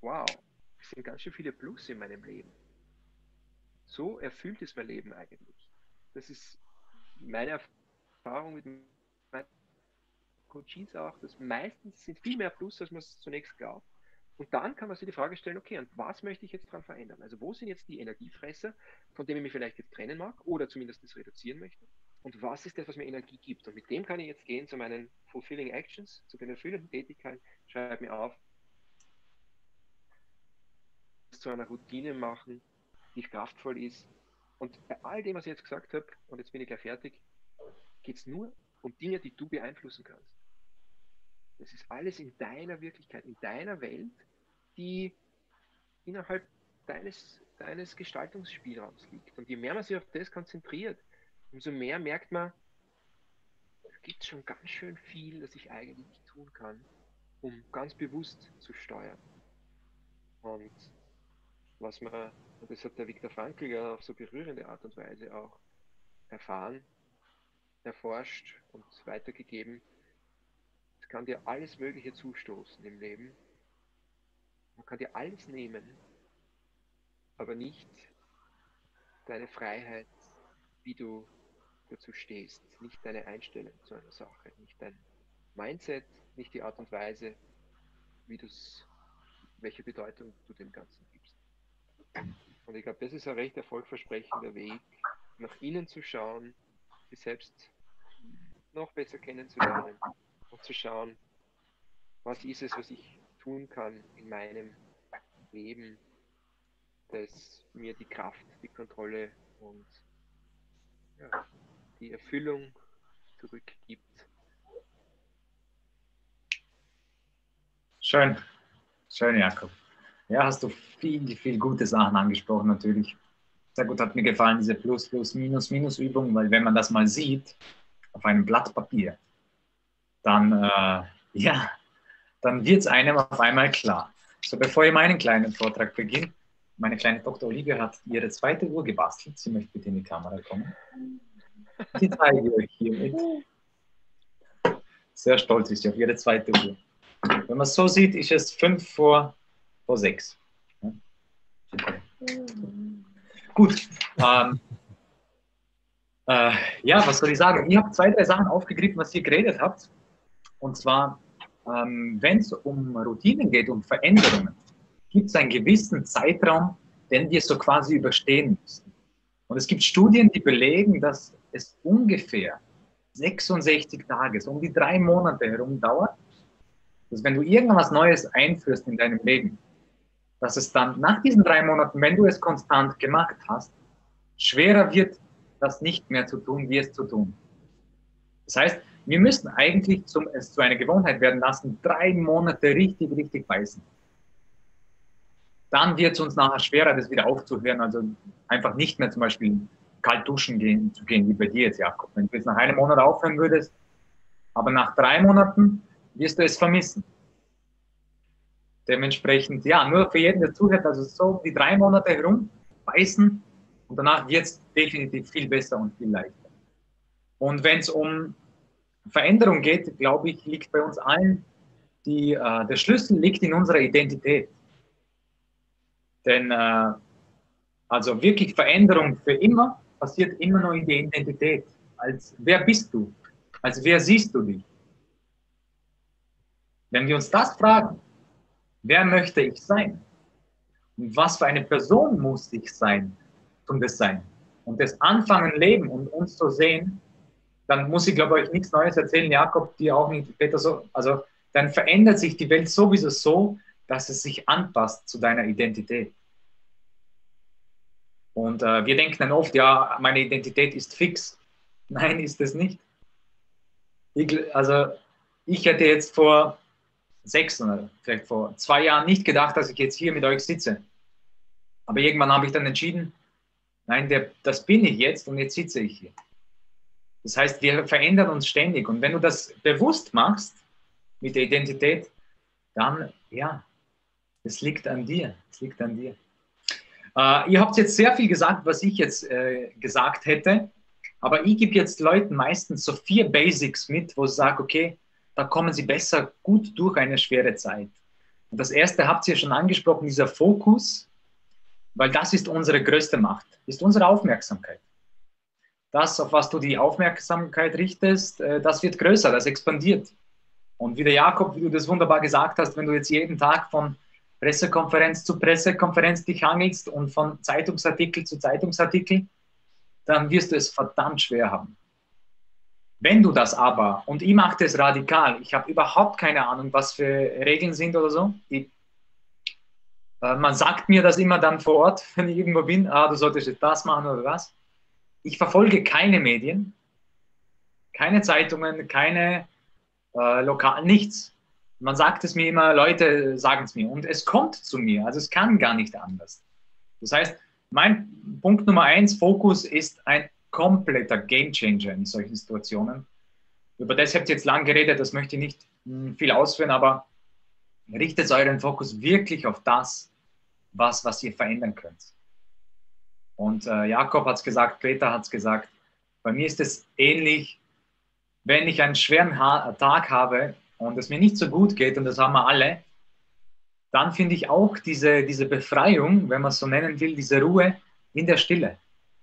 wow, es sind ganz schön viele Plus in meinem Leben. So erfüllt ist mein Leben eigentlich. Das ist meine Erfahrung mit meinen Coaches auch, dass meistens sind viel mehr Plus, als man es zunächst glaubt. Und dann kann man sich die Frage stellen, okay, und was möchte ich jetzt daran verändern? Also wo sind jetzt die Energiefresser, von denen ich mich vielleicht jetzt trennen mag oder zumindest das reduzieren möchte? Und was ist das, was mir Energie gibt? Und mit dem kann ich jetzt gehen zu meinen Fulfilling Actions, zu den erfüllenden Tätigkeiten, schreibe mir auf, zu einer Routine machen, die kraftvoll ist. Und bei all dem, was ich jetzt gesagt habe, und jetzt bin ich gleich fertig, geht es nur um Dinge, die du beeinflussen kannst. Das ist alles in deiner Wirklichkeit, in deiner Welt, die innerhalb deines, deines Gestaltungsspielraums liegt. Und je mehr man sich auf das konzentriert, umso mehr merkt man, es gibt schon ganz schön viel, das ich eigentlich tun kann, um ganz bewusst zu steuern. Und was man, und das hat der Viktor Frankl ja auf so berührende Art und Weise auch erfahren, erforscht und weitergegeben, es kann dir alles Mögliche zustoßen im Leben. Man kann dir alles nehmen, aber nicht deine Freiheit, wie du dazu stehst, nicht deine Einstellung zu einer Sache, nicht dein Mindset, nicht die Art und Weise, wie du's, welche Bedeutung du dem Ganzen gibst. Und ich glaube, das ist ein recht erfolgversprechender Weg, nach innen zu schauen, sich selbst noch besser kennenzulernen und zu schauen, was ist es, was ich tun kann in meinem Leben, das mir die Kraft, die Kontrolle und ja, die Erfüllung zurückgibt. Schön, schön, Jakob. Ja, hast du viel, viel gute Sachen angesprochen, natürlich. Sehr gut, hat mir gefallen, diese Plus, Plus, Minus, Minus-Übung, weil wenn man das mal sieht, auf einem Blatt Papier, dann, äh, ja, dann wird es einem auf einmal klar. So, bevor ich meinen kleinen Vortrag beginne, meine kleine Tochter Olivia hat ihre zweite Uhr gebastelt. Sie möchte bitte in die Kamera kommen. Die zeige ich euch hiermit. Sehr stolz ist sie auf ihre zweite Uhr. Wenn man es so sieht, ist es fünf vor, vor sechs. Ja. Gut. Ähm, äh, ja, was soll ich sagen? Ich habe zwei, drei Sachen aufgegriffen, was ihr geredet habt. Und zwar, ähm, wenn es um Routinen geht, um Veränderungen, gibt es einen gewissen Zeitraum, den wir so quasi überstehen müssen. Und es gibt Studien, die belegen, dass es ungefähr sechsundsechzig Tage, so um die drei Monate herum dauert, dass wenn du irgendwas Neues einführst in deinem Leben, dass es dann nach diesen drei Monaten, wenn du es konstant gemacht hast, schwerer wird, das nicht mehr zu tun, wie es zu tun. Das heißt, wir müssen eigentlich zum, es zu einer Gewohnheit werden lassen, drei Monate richtig, richtig beißen. Dann wird es uns nachher schwerer, das wieder aufzuhören, also einfach nicht mehr zum Beispiel kalt duschen gehen, zu gehen, wie bei dir jetzt, Jakob. Wenn du jetzt nach einem Monat aufhören würdest, aber nach drei Monaten wirst du es vermissen. Dementsprechend, ja, nur für jeden, der zuhört, also so die drei Monate herum beißen und danach wird es definitiv viel besser und viel leichter. Und wenn es um Veränderung geht, glaube ich, liegt bei uns allen, die, äh, der Schlüssel liegt in unserer Identität. Denn äh, also wirklich Veränderung für immer passiert immer noch in der Identität. Als wer bist du? Als wer siehst du dich? Wenn wir uns das fragen, wer möchte ich sein? Und was für eine Person muss ich sein, um das sein? Und das Anfangen leben und uns zu sehen, dann muss ich, glaube ich, euch nichts Neues erzählen, Jakob, dir auch nicht, Peter, so. Also dann verändert sich die Welt sowieso so, dass es sich anpasst zu deiner Identität. Und äh, wir denken dann oft, ja, meine Identität ist fix. Nein, ist es nicht. Ich, also ich hätte jetzt vor sechs oder vielleicht vor zwei Jahren nicht gedacht, dass ich jetzt hier mit euch sitze. Aber irgendwann habe ich dann entschieden, nein, der, das bin ich jetzt und jetzt sitze ich hier. Das heißt, wir verändern uns ständig. Und wenn du das bewusst machst mit der Identität, dann, ja, es liegt an dir. Es liegt an dir. Äh, ihr habt jetzt sehr viel gesagt, was ich jetzt äh, gesagt hätte. Aber ich gebe jetzt Leuten meistens so vier Basics mit, wo ich sage, okay, da kommen sie besser gut durch eine schwere Zeit. Und das erste habt ihr schon angesprochen, dieser Fokus, weil das ist unsere größte Macht, ist unsere Aufmerksamkeit. Das, auf was du die Aufmerksamkeit richtest, das wird größer, das expandiert. Und wie der Jakob, wie du das wunderbar gesagt hast, wenn du jetzt jeden Tag von Pressekonferenz zu Pressekonferenz dich hangelst und von Zeitungsartikel zu Zeitungsartikel, dann wirst du es verdammt schwer haben. Wenn du das aber, und ich mache das radikal, ich habe überhaupt keine Ahnung, was für Regeln sind oder so. Ich, äh, man sagt mir das immer dann vor Ort, wenn ich irgendwo bin, ah, du solltest jetzt das machen oder das. Ich verfolge keine Medien, keine Zeitungen, keine äh, Lokal, nichts. Man sagt es mir immer, Leute sagen es mir und es kommt zu mir, also es kann gar nicht anders. Das heißt, mein Punkt Nummer eins, Fokus ist ein kompletter Gamechanger in solchen Situationen. Über das habt ihr jetzt lang geredet, das möchte ich nicht mh, viel ausführen, aber richtet euren Fokus wirklich auf das, was, was ihr verändern könnt. Und äh, Jakob hat es gesagt, Peter hat es gesagt, bei mir ist es ähnlich, wenn ich einen schweren ha Tag habe und es mir nicht so gut geht, und das haben wir alle, dann finde ich auch diese, diese Befreiung, wenn man es so nennen will, diese Ruhe in der Stille.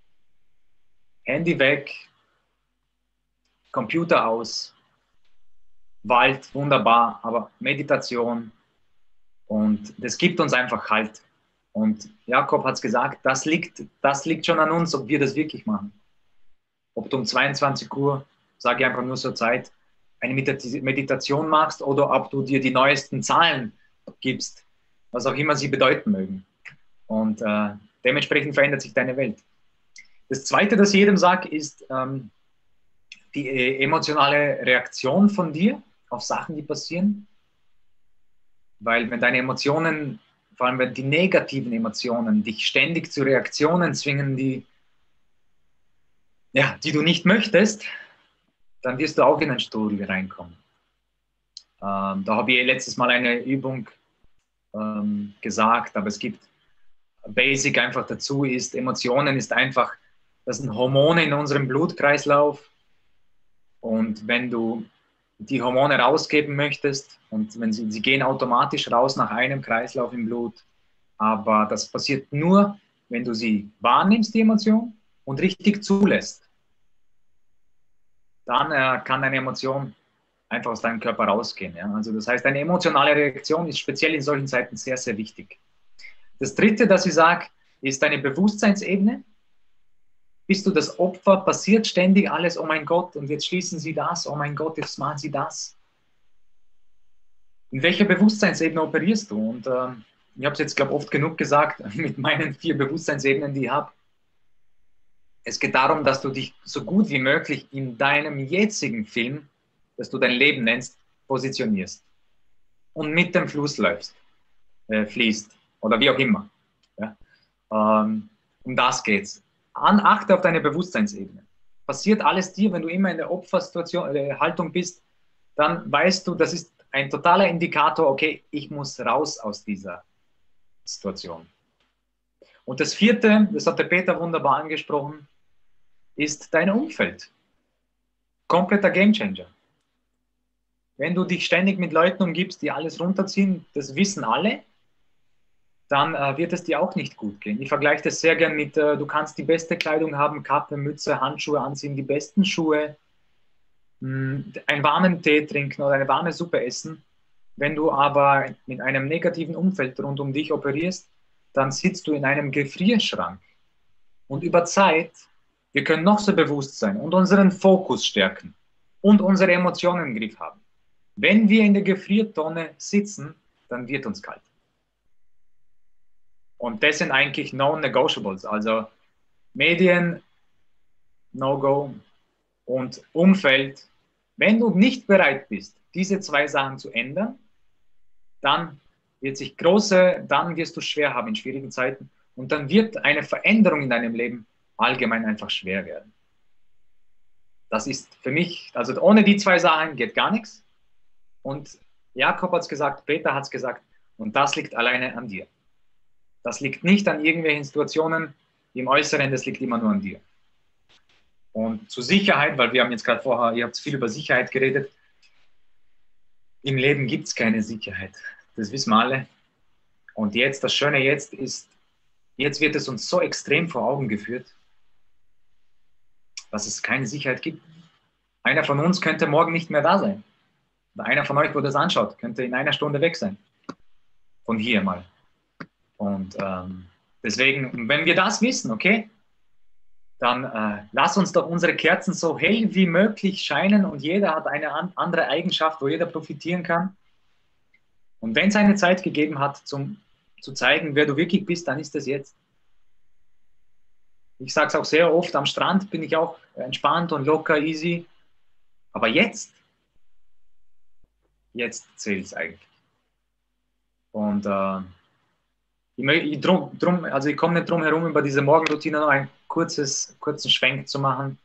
Handy weg, Computer aus, Wald, wunderbar, aber Meditation, und das gibt uns einfach Halt. Und Jakob hat es gesagt, das liegt, das liegt schon an uns, ob wir das wirklich machen. Ob du um zweiundzwanzig Uhr, sage ich einfach nur zur Zeit, eine Meditation machst oder ob du dir die neuesten Zahlen gibst, was auch immer sie bedeuten mögen. Und äh, dementsprechend verändert sich deine Welt. Das Zweite, das ich jedem sage, ist ähm, die äh, emotionale Reaktion von dir auf Sachen, die passieren. Weil wenn deine Emotionen, vor allem wenn die negativen Emotionen, dich ständig zu Reaktionen zwingen, die, ja, die du nicht möchtest, dann wirst du auch in einen Strudel reinkommen. Ähm, da habe ich letztes Mal eine Übung ähm, gesagt, aber es gibt Basic einfach dazu, ist, Emotionen ist einfach, das sind Hormone in unserem Blutkreislauf, und wenn du die Hormone rausgeben möchtest, und wenn sie, sie gehen automatisch raus nach einem Kreislauf im Blut, aber das passiert nur, wenn du sie wahrnimmst, die Emotion, und richtig zulässt. Dann äh, kann eine Emotion einfach aus deinem Körper rausgehen. Ja? Also das heißt, eine emotionale Reaktion ist speziell in solchen Zeiten sehr, sehr wichtig. Das Dritte, das ich sage, ist deine Bewusstseinsebene. Bist du das Opfer? Passiert ständig alles, oh mein Gott, und jetzt schließen sie das, oh mein Gott, jetzt machen sie das. In welcher Bewusstseinsebene operierst du? Und äh, ich habe es jetzt, glaube ich, oft genug gesagt, mit meinen vier Bewusstseinsebenen, die ich habe. Es geht darum, dass du dich so gut wie möglich in deinem jetzigen Film, das du dein Leben nennst, positionierst. Und mit dem Fluss läufst, äh, fließt, oder wie auch immer. Ja? Ähm, um das geht's. An, achte auf deine Bewusstseinsebene. Passiert alles dir, wenn du immer in der Opfersituation, äh, Haltung bist, dann weißt du, das ist ein totaler Indikator, okay, ich muss raus aus dieser Situation. Und das Vierte, das hat der Peter wunderbar angesprochen, ist dein Umfeld. Kompletter Gamechanger. Wenn du dich ständig mit Leuten umgibst, die alles runterziehen, das wissen alle, dann äh, wird es dir auch nicht gut gehen. Ich vergleiche das sehr gern mit, äh, du kannst die beste Kleidung haben, Kappe, Mütze, Handschuhe anziehen, die besten Schuhe, mh, einen warmen Tee trinken oder eine warme Suppe essen. Wenn du aber mit einem negativen Umfeld rund um dich operierst, dann sitzt du in einem Gefrierschrank. Und über Zeit, wir können noch so bewusst sein und unseren Fokus stärken und unsere Emotionen im Griff haben. Wenn wir in der Gefriertonne sitzen, dann wird uns kalt. Und das sind eigentlich Non-Negotiables, also Medien, No-Go, und Umfeld. Wenn du nicht bereit bist, diese zwei Sachen zu ändern, dann wird sich große, dann wirst du schwer haben in schwierigen Zeiten, und dann wird eine Veränderung in deinem Leben allgemein einfach schwer werden. Das ist für mich, also ohne die zwei Sachen geht gar nichts. Und Jakob hat es gesagt, Peter hat es gesagt, und das liegt alleine an dir. Das liegt nicht an irgendwelchen Situationen im Äußeren, das liegt immer nur an dir. Und zur Sicherheit, weil wir haben jetzt gerade vorher, ihr habt viel über Sicherheit geredet, im Leben gibt es keine Sicherheit. das wissen wir alle. Und jetzt, das Schöne jetzt ist, jetzt wird es uns so extrem vor Augen geführt, dass es keine Sicherheit gibt. Einer von uns könnte morgen nicht mehr da sein. Oder einer von euch, wo das anschaut, könnte in einer Stunde weg sein. Von hier mal. Und ähm, deswegen, wenn wir das wissen, okay, dann äh, lass uns doch unsere Kerzen so hell wie möglich scheinen und jeder hat eine an, andere Eigenschaft, wo jeder profitieren kann. Und wenn es eine Zeit gegeben hat, zum, zu zeigen, wer du wirklich bist, dann ist das jetzt. Ich sage es auch sehr oft, am Strand bin ich auch entspannt und locker, easy. Aber jetzt, jetzt zählt es eigentlich. Und äh, ich, ich, drum, drum, also ich komme nicht drum herum, über diese Morgenroutine noch einen kurzes, kurzen Schwenk zu machen,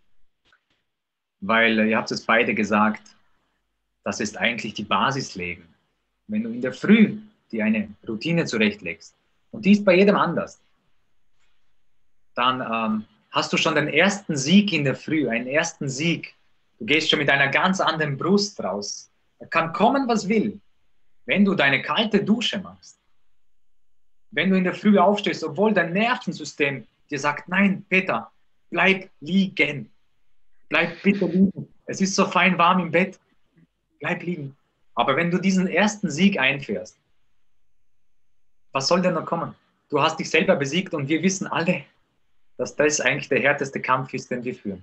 weil ihr habt es beide gesagt, das ist eigentlich die Basisleben. Wenn du in der Früh dir eine Routine zurechtlegst und die ist bei jedem anders, dann ähm, hast du schon den ersten Sieg in der Früh, einen ersten Sieg. Du gehst schon mit einer ganz anderen Brust raus. Da kann kommen, was will. Wenn du deine kalte Dusche machst, wenn du in der Früh aufstehst, obwohl dein Nervensystem dir sagt, nein, Peter, bleib liegen. Bleib bitte liegen. Es ist so fein warm im Bett. Bleib liegen. Aber wenn du diesen ersten Sieg einfährst, was soll denn noch kommen? Du hast dich selber besiegt und wir wissen alle, dass das eigentlich der härteste Kampf ist, den wir führen.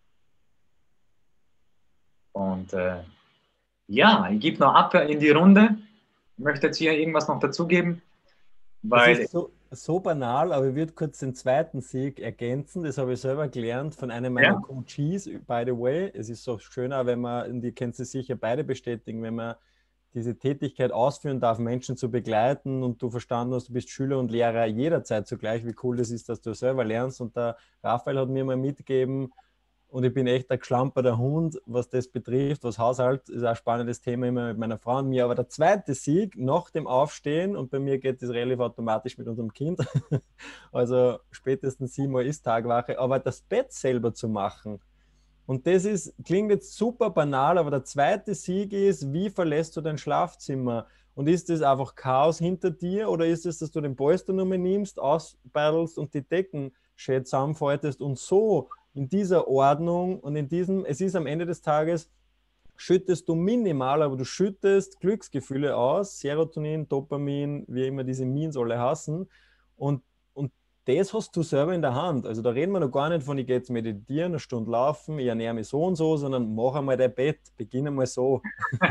Und äh, ja, ich gebe noch ab in die Runde. Ich möchte jetzt hier irgendwas noch dazugeben. Weil das ist so, so banal, aber ich würde kurz den zweiten Sieg ergänzen. Das habe ich selber gelernt von einem meiner ja. Coaches, by the way. Es ist so schöner, wenn man, und ihr könnt es sicher beide bestätigen, wenn man diese Tätigkeit ausführen darf, Menschen zu begleiten und du verstanden hast, du bist Schüler und Lehrer jederzeit zugleich, wie cool das ist, dass du selber lernst. Und der Raphael hat mir mal mitgegeben, und ich bin echt ein geschlamperter Hund, was das betrifft, was Haushalt, ist ein spannendes Thema immer mit meiner Frau und mir. Aber der zweite Sieg nach dem Aufstehen, und bei mir geht das relativ automatisch mit unserem Kind, also spätestens siebenmal ist Tagwache, aber das Bett selber zu machen. Und das ist, klingt jetzt super banal, aber der zweite Sieg ist, wie verlässt du dein Schlafzimmer? Und ist das einfach Chaos hinter dir oder ist es, dass du den Polster nur nimmst, ausbaddelst und die Decken schön zusammenfaltest und so in dieser Ordnung und in diesem, es ist am Ende des Tages, schüttest du minimal, aber du schüttest Glücksgefühle aus, Serotonin, Dopamin, wie immer diese Mins alle hassen. Und, und das hast du selber in der Hand. Also da reden wir noch gar nicht von, ich gehe jetzt meditieren, eine Stunde laufen, ich ernähre mich so und so, sondern mach einmal dein Bett, beginn einmal so.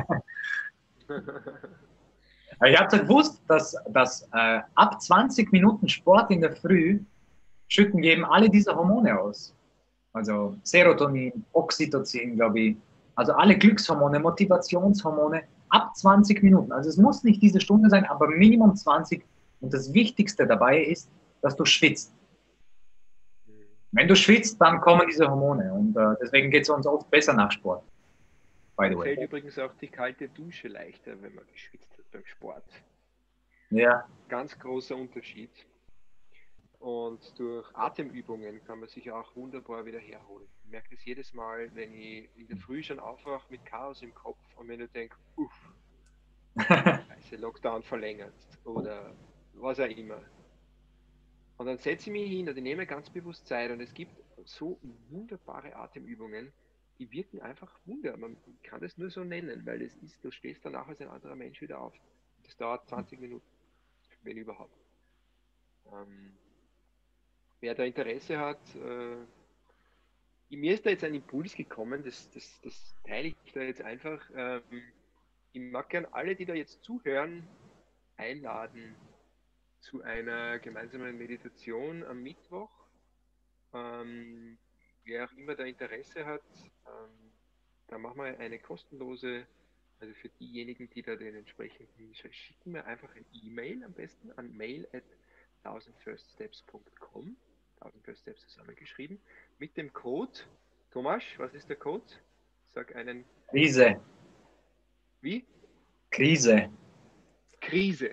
Ich habe gewusst, dass, dass äh, ab zwanzig Minuten Sport in der Früh schütten eben alle diese Hormone aus. Also Serotonin, Oxytocin, glaube ich. Also alle Glückshormone, Motivationshormone ab zwanzig Minuten. Also es muss nicht diese Stunde sein, aber Minimum zwanzig. Und das Wichtigste dabei ist, dass du schwitzt. Wenn du schwitzt, dann kommen diese Hormone. Und äh, deswegen geht es uns oft besser nach Sport. By the way. Fällt übrigens auch die kalte Dusche leichter, wenn man geschwitzt hat beim Sport. Ja. Ganz großer Unterschied. Und durch Atemübungen kann man sich auch wunderbar wieder herholen. Ich merke das jedes Mal, wenn ich in der Früh schon aufwache mit Chaos im Kopf und wenn du denkst, uff, Scheiße, Lockdown verlängert oder was auch immer. Und dann setze ich mich hin und ich nehme ganz bewusst Zeit und es gibt so wunderbare Atemübungen, die wirken einfach Wunder. Man kann das nur so nennen, weil es ist, du stehst danach als ein anderer Mensch wieder auf. Das dauert zwanzig Minuten, wenn überhaupt. Ähm, Wer da Interesse hat, äh, mir ist da jetzt ein Impuls gekommen, das, das, das teile ich da jetzt einfach. Ähm, ich mag gern alle, die da jetzt zuhören, einladen zu einer gemeinsamen Meditation am Mittwoch. Ähm, wer auch immer da Interesse hat, ähm, da machen wir eine kostenlose, also für diejenigen, die da den entsprechenden, schicken mir einfach ein E-Mail am besten an mail at tausend first steps punkt com. tausend First Steps zusammengeschrieben, mit dem Code, Thomas, was ist der Code? Sag einen. Krise. Wie? Krise. Krise.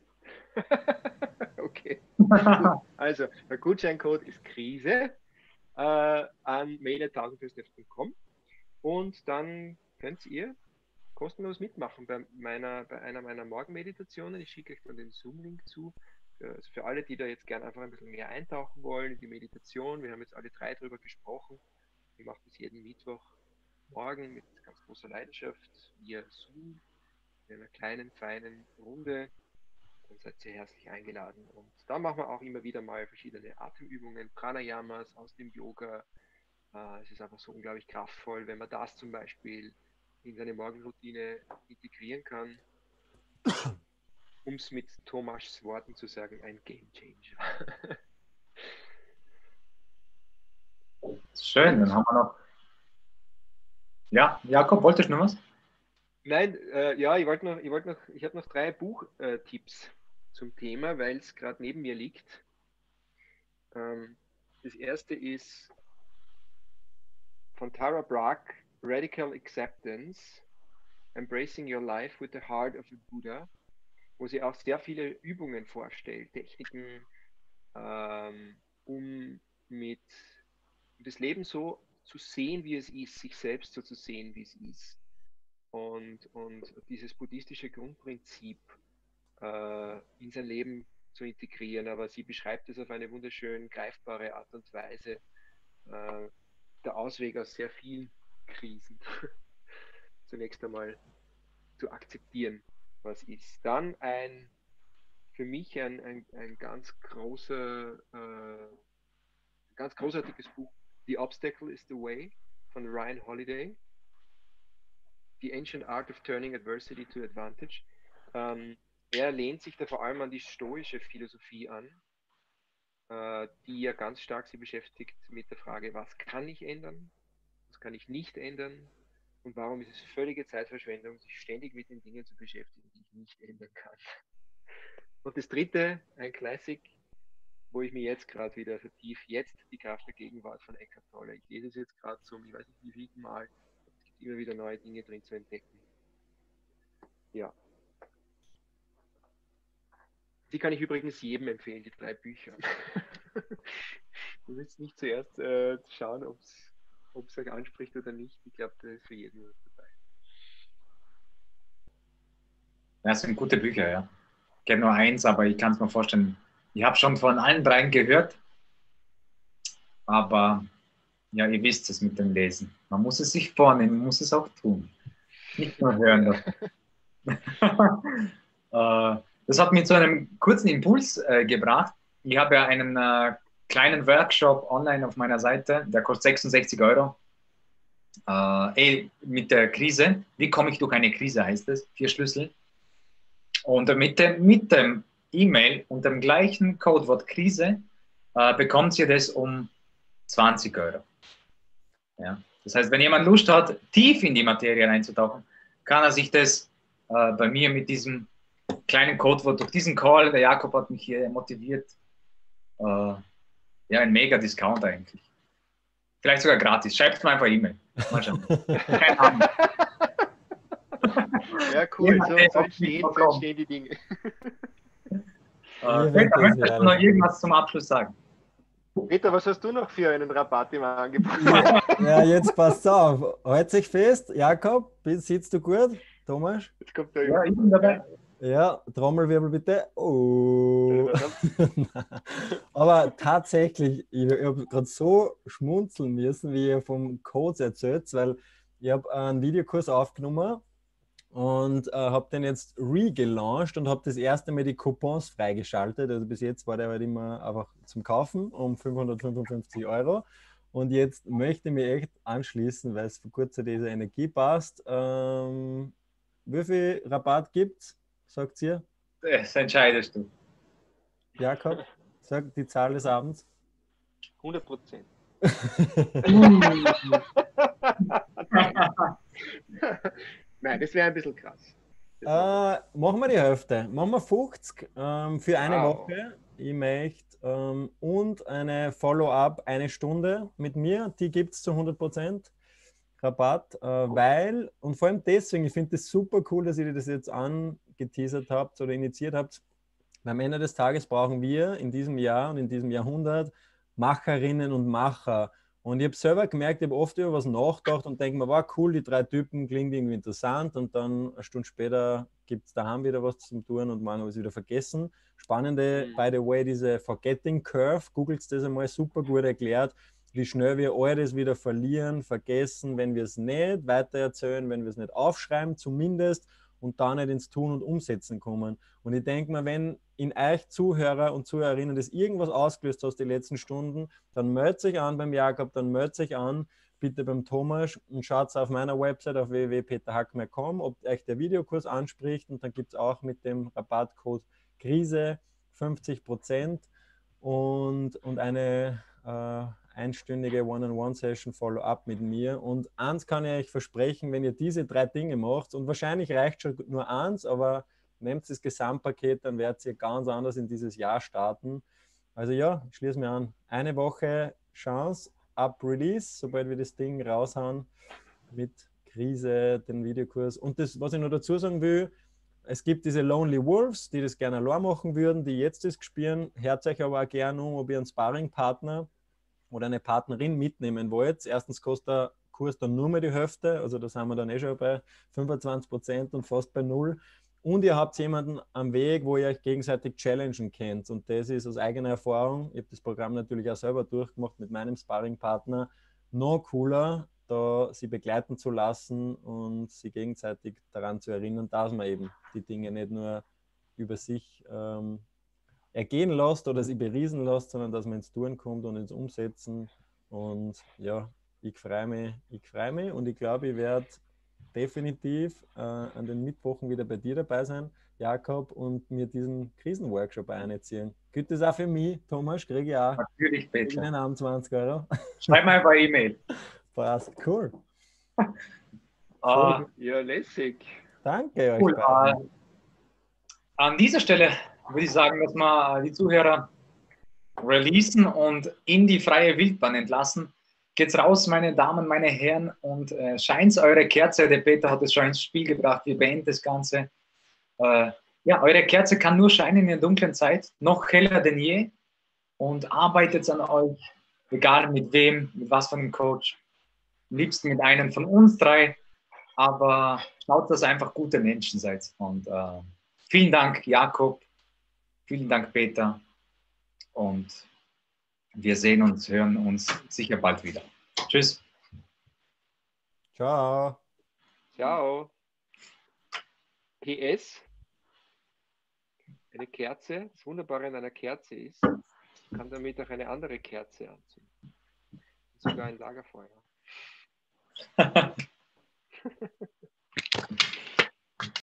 Okay. Also, der Gutscheincode ist Krise äh, an mail at tausend first steps punkt com und dann könnt ihr kostenlos mitmachen bei, meiner, bei einer meiner Morgenmeditationen. Ich schicke euch dann den Zoom-Link zu. Also für alle, die da jetzt gerne einfach ein bisschen mehr eintauchen wollen in die Meditation. Wir haben jetzt alle drei drüber gesprochen. Ich mache das jeden Mittwochmorgen mit ganz großer Leidenschaft via Zoom in einer kleinen, feinen Runde. Dann seid ihr herzlich eingeladen. Und da machen wir auch immer wieder mal verschiedene Atemübungen, Pranayamas aus dem Yoga. Äh, es ist einfach so unglaublich kraftvoll, wenn man das zum Beispiel in seine Morgenroutine integrieren kann. Um es mit Thomas' Worten zu sagen, ein Game Changer. Schön, dann haben wir noch. Ja, Jakob, wolltest du noch was? Nein, äh, ja, ich wollte noch, ich wollte noch, ich habe noch drei Buchtipps zum Thema, weil es gerade neben mir liegt. Ähm, das erste ist von Tara Brach, Radical Acceptance, Embracing Your Life with the Heart of a Buddha, wo sie auch sehr viele Übungen vorstellt, Techniken, ähm, um mit um das Leben so zu sehen, wie es ist, sich selbst so zu sehen, wie es ist. Und, und dieses buddhistische Grundprinzip äh, in sein Leben zu integrieren. Aber sie beschreibt es auf eine wunderschön greifbare Art und Weise. Äh, der Ausweg aus sehr vielen Krisen. Zunächst einmal zu akzeptieren, was ist. Dann ein, für mich ein, ein, ein ganz großer, äh, ganz großartiges Buch, The Obstacle is the Way von Ryan Holiday. The Ancient Art of Turning Adversity to Advantage. Ähm, er lehnt sich da vor allem an die stoische Philosophie an, äh, die ja ganz stark sich beschäftigt mit der Frage, was kann ich ändern, was kann ich nicht ändern und warum ist es völlige Zeitverschwendung, sich ständig mit den Dingen zu beschäftigen, die ich nicht ändern kann. Und das dritte, ein Classic, wo ich mir jetzt gerade wieder vertiefe, jetzt die Kraft der Gegenwart von Eckhart Tolle. Ich lese es jetzt gerade zum, ich weiß nicht wie viel Mal, es gibt immer wieder neue Dinge drin zu entdecken. Ja. Die kann ich übrigens jedem empfehlen, die drei Bücher. Du willst nicht zuerst äh, schauen, ob es euch anspricht oder nicht. Ich glaube, da ist für jeden was dabei. Ja, das sind gute Bücher, ja. Ich kenne nur eins, aber ich kann es mir vorstellen. Ich habe schon von allen dreien gehört, aber ja, ihr wisst es mit dem Lesen. Man muss es sich vornehmen, man muss es auch tun. Nicht nur hören. äh, das hat mich zu einem kurzen Impuls äh, gebracht. Ich habe ja einen äh, kleinen Workshop online auf meiner Seite, der kostet sechsundsechzig Euro. Äh, eh, mit der Krise. Wie komme ich durch eine Krise, heißt es. Vier Schlüssel. Und mit dem, mit dem E-Mail und dem gleichen Codewort Krise äh, bekommt ihr das um zwanzig Euro. Ja. Das heißt, wenn jemand Lust hat, tief in die Materie reinzutauchen, kann er sich das äh, bei mir mit diesem kleinen Codewort durch diesen Call, der Jakob hat mich hier motiviert, äh, ja, ein mega Discount eigentlich. Vielleicht sogar gratis. Schreibt mir einfach E-Mail. Mal schauen. Keine Ahnung. Ja, cool. So, so, entstehen, so entstehen die Dinge. Äh, Peter, möchtest du noch irgendwas zum Abschluss sagen? Peter, was hast du noch für einen Rabatt im Angebot? Ja, ja, jetzt passt auf. Halt sich fest. Jakob, sitzt du gut? Thomas? Jetzt kommt der ja, ich bin dabei. Ja, Trommelwirbel bitte. Oh. Aber tatsächlich, ich, ich habe gerade so schmunzeln müssen, wie ihr vom Codes erzählt, weil ich habe einen Videokurs aufgenommen und äh, habe den jetzt re-gelauncht und habe das erste Mal die Coupons freigeschaltet. Also bis jetzt war der halt immer einfach zum Kaufen um fünfhundertfünfundfünfzig Euro. Und jetzt möchte ich mich echt anschließen, weil es vor kurzem diese Energie passt. Ähm, wie viel Rabatt gibt es? Sagt ihr? Das entscheidest du. Jakob, sag die Zahl des Abends. hundert Prozent. Nein, das wäre ein bisschen krass. Äh, machen wir die Hälfte. Machen wir fünfzig ähm, für eine Wow. Woche. Ich möchte ähm, und eine Follow-up, eine Stunde mit mir. Die gibt es zu hundert Prozent Rabatt, äh, weil, und vor allem deswegen, ich finde es super cool, dass ihr das jetzt angeteasert habt oder initiiert habt. Am Ende des Tages brauchen wir in diesem Jahr und in diesem Jahrhundert Macherinnen und Macher. Und ich habe selber gemerkt, ich habe oft über was nachgedacht und denke mir, war cool, die drei Typen klingt irgendwie interessant und dann eine Stunde später gibt es daheim wieder was zum Tun und morgen habe ich es wieder vergessen. Spannende, Mhm. by the way, diese Forgetting Curve, googelt das einmal, super gut erklärt, wie schnell wir alles wieder verlieren, vergessen, wenn wir es nicht weitererzählen, wenn wir es nicht aufschreiben zumindest und da nicht ins Tun und Umsetzen kommen. Und ich denke mir, wenn in euch Zuhörer und Zuhörerinnen das irgendwas ausgelöst hast die letzten Stunden, dann meldet sich an beim Jakob, dann meldet sich an, bitte beim Thomas und schaut auf meiner Website auf w w w punkt peter hack punkt com, ob euch der Videokurs anspricht und dann gibt es auch mit dem Rabattcode Krise fünfzig Prozent und, und eine äh, einstündige One-on-One-Session Follow-up mit mir. Und eins kann ich euch versprechen, wenn ihr diese drei Dinge macht, und wahrscheinlich reicht schon nur eins, aber nehmt das Gesamtpaket, dann werdet ihr ganz anders in dieses Jahr starten. Also ja, ich schließe mir an. Eine Woche Chance ab Release, sobald wir das Ding raushauen mit Krise, den Videokurs. Und das, was ich noch dazu sagen will, es gibt diese Lonely Wolves, die das gerne allein machen würden, die jetzt das spielen. Hört euch aber auch gerne um, ob ihr einen Sparringpartner oder eine Partnerin mitnehmen wollt. Erstens kostet der Kurs dann nur mehr die Hälfte, also da sind wir dann eh schon bei fünfundzwanzig Prozent und fast bei null. Und ihr habt jemanden am Weg, wo ihr euch gegenseitig challengen könnt. Und das ist aus eigener Erfahrung, ich habe das Programm natürlich auch selber durchgemacht mit meinem Sparringpartner, noch cooler, da sie begleiten zu lassen und sie gegenseitig daran zu erinnern, dass man eben die Dinge nicht nur über sich ähm, ergehen lässt oder sie beriesen lässt, sondern dass man ins Tun kommt und ins Umsetzen. Und ja, ich freue mich, ich freue mich und ich glaube, ich werde definitiv äh, an den Mittwochen wieder bei dir dabei sein, Jakob, und mir diesen Krisenworkshop einziehen. Gilt das auch für mich, Thomas? Kriege ich auch Natürlich, kriege ich Peter. den Abend zwanzig Euro? Schreib mal bei E-Mail. Passt, cool. Ah, Ja, lässig. Danke euch cool. beiden. Äh, an dieser Stelle würde ich sagen, dass wir die Zuhörer releasen und in die freie Wildbahn entlassen. Geht's raus, meine Damen, meine Herren, und äh, scheint eure Kerze, der Peter hat es schon ins Spiel gebracht, wir beenden das Ganze. Äh, ja, eure Kerze kann nur scheinen in der dunklen Zeit, noch heller denn je, und arbeitet an euch, egal mit wem, mit was für einem Coach, am liebsten mit einem von uns drei, aber schaut, dass ihr einfach gute Menschen seid. Und äh, vielen Dank, Jakob, vielen Dank, Peter, und wir sehen uns, hören uns sicher bald wieder. Tschüss. Ciao. Ciao. P S. Eine Kerze, das Wunderbare an einer Kerze ist, kann damit auch eine andere Kerze anzünden. Sogar ein Lagerfeuer.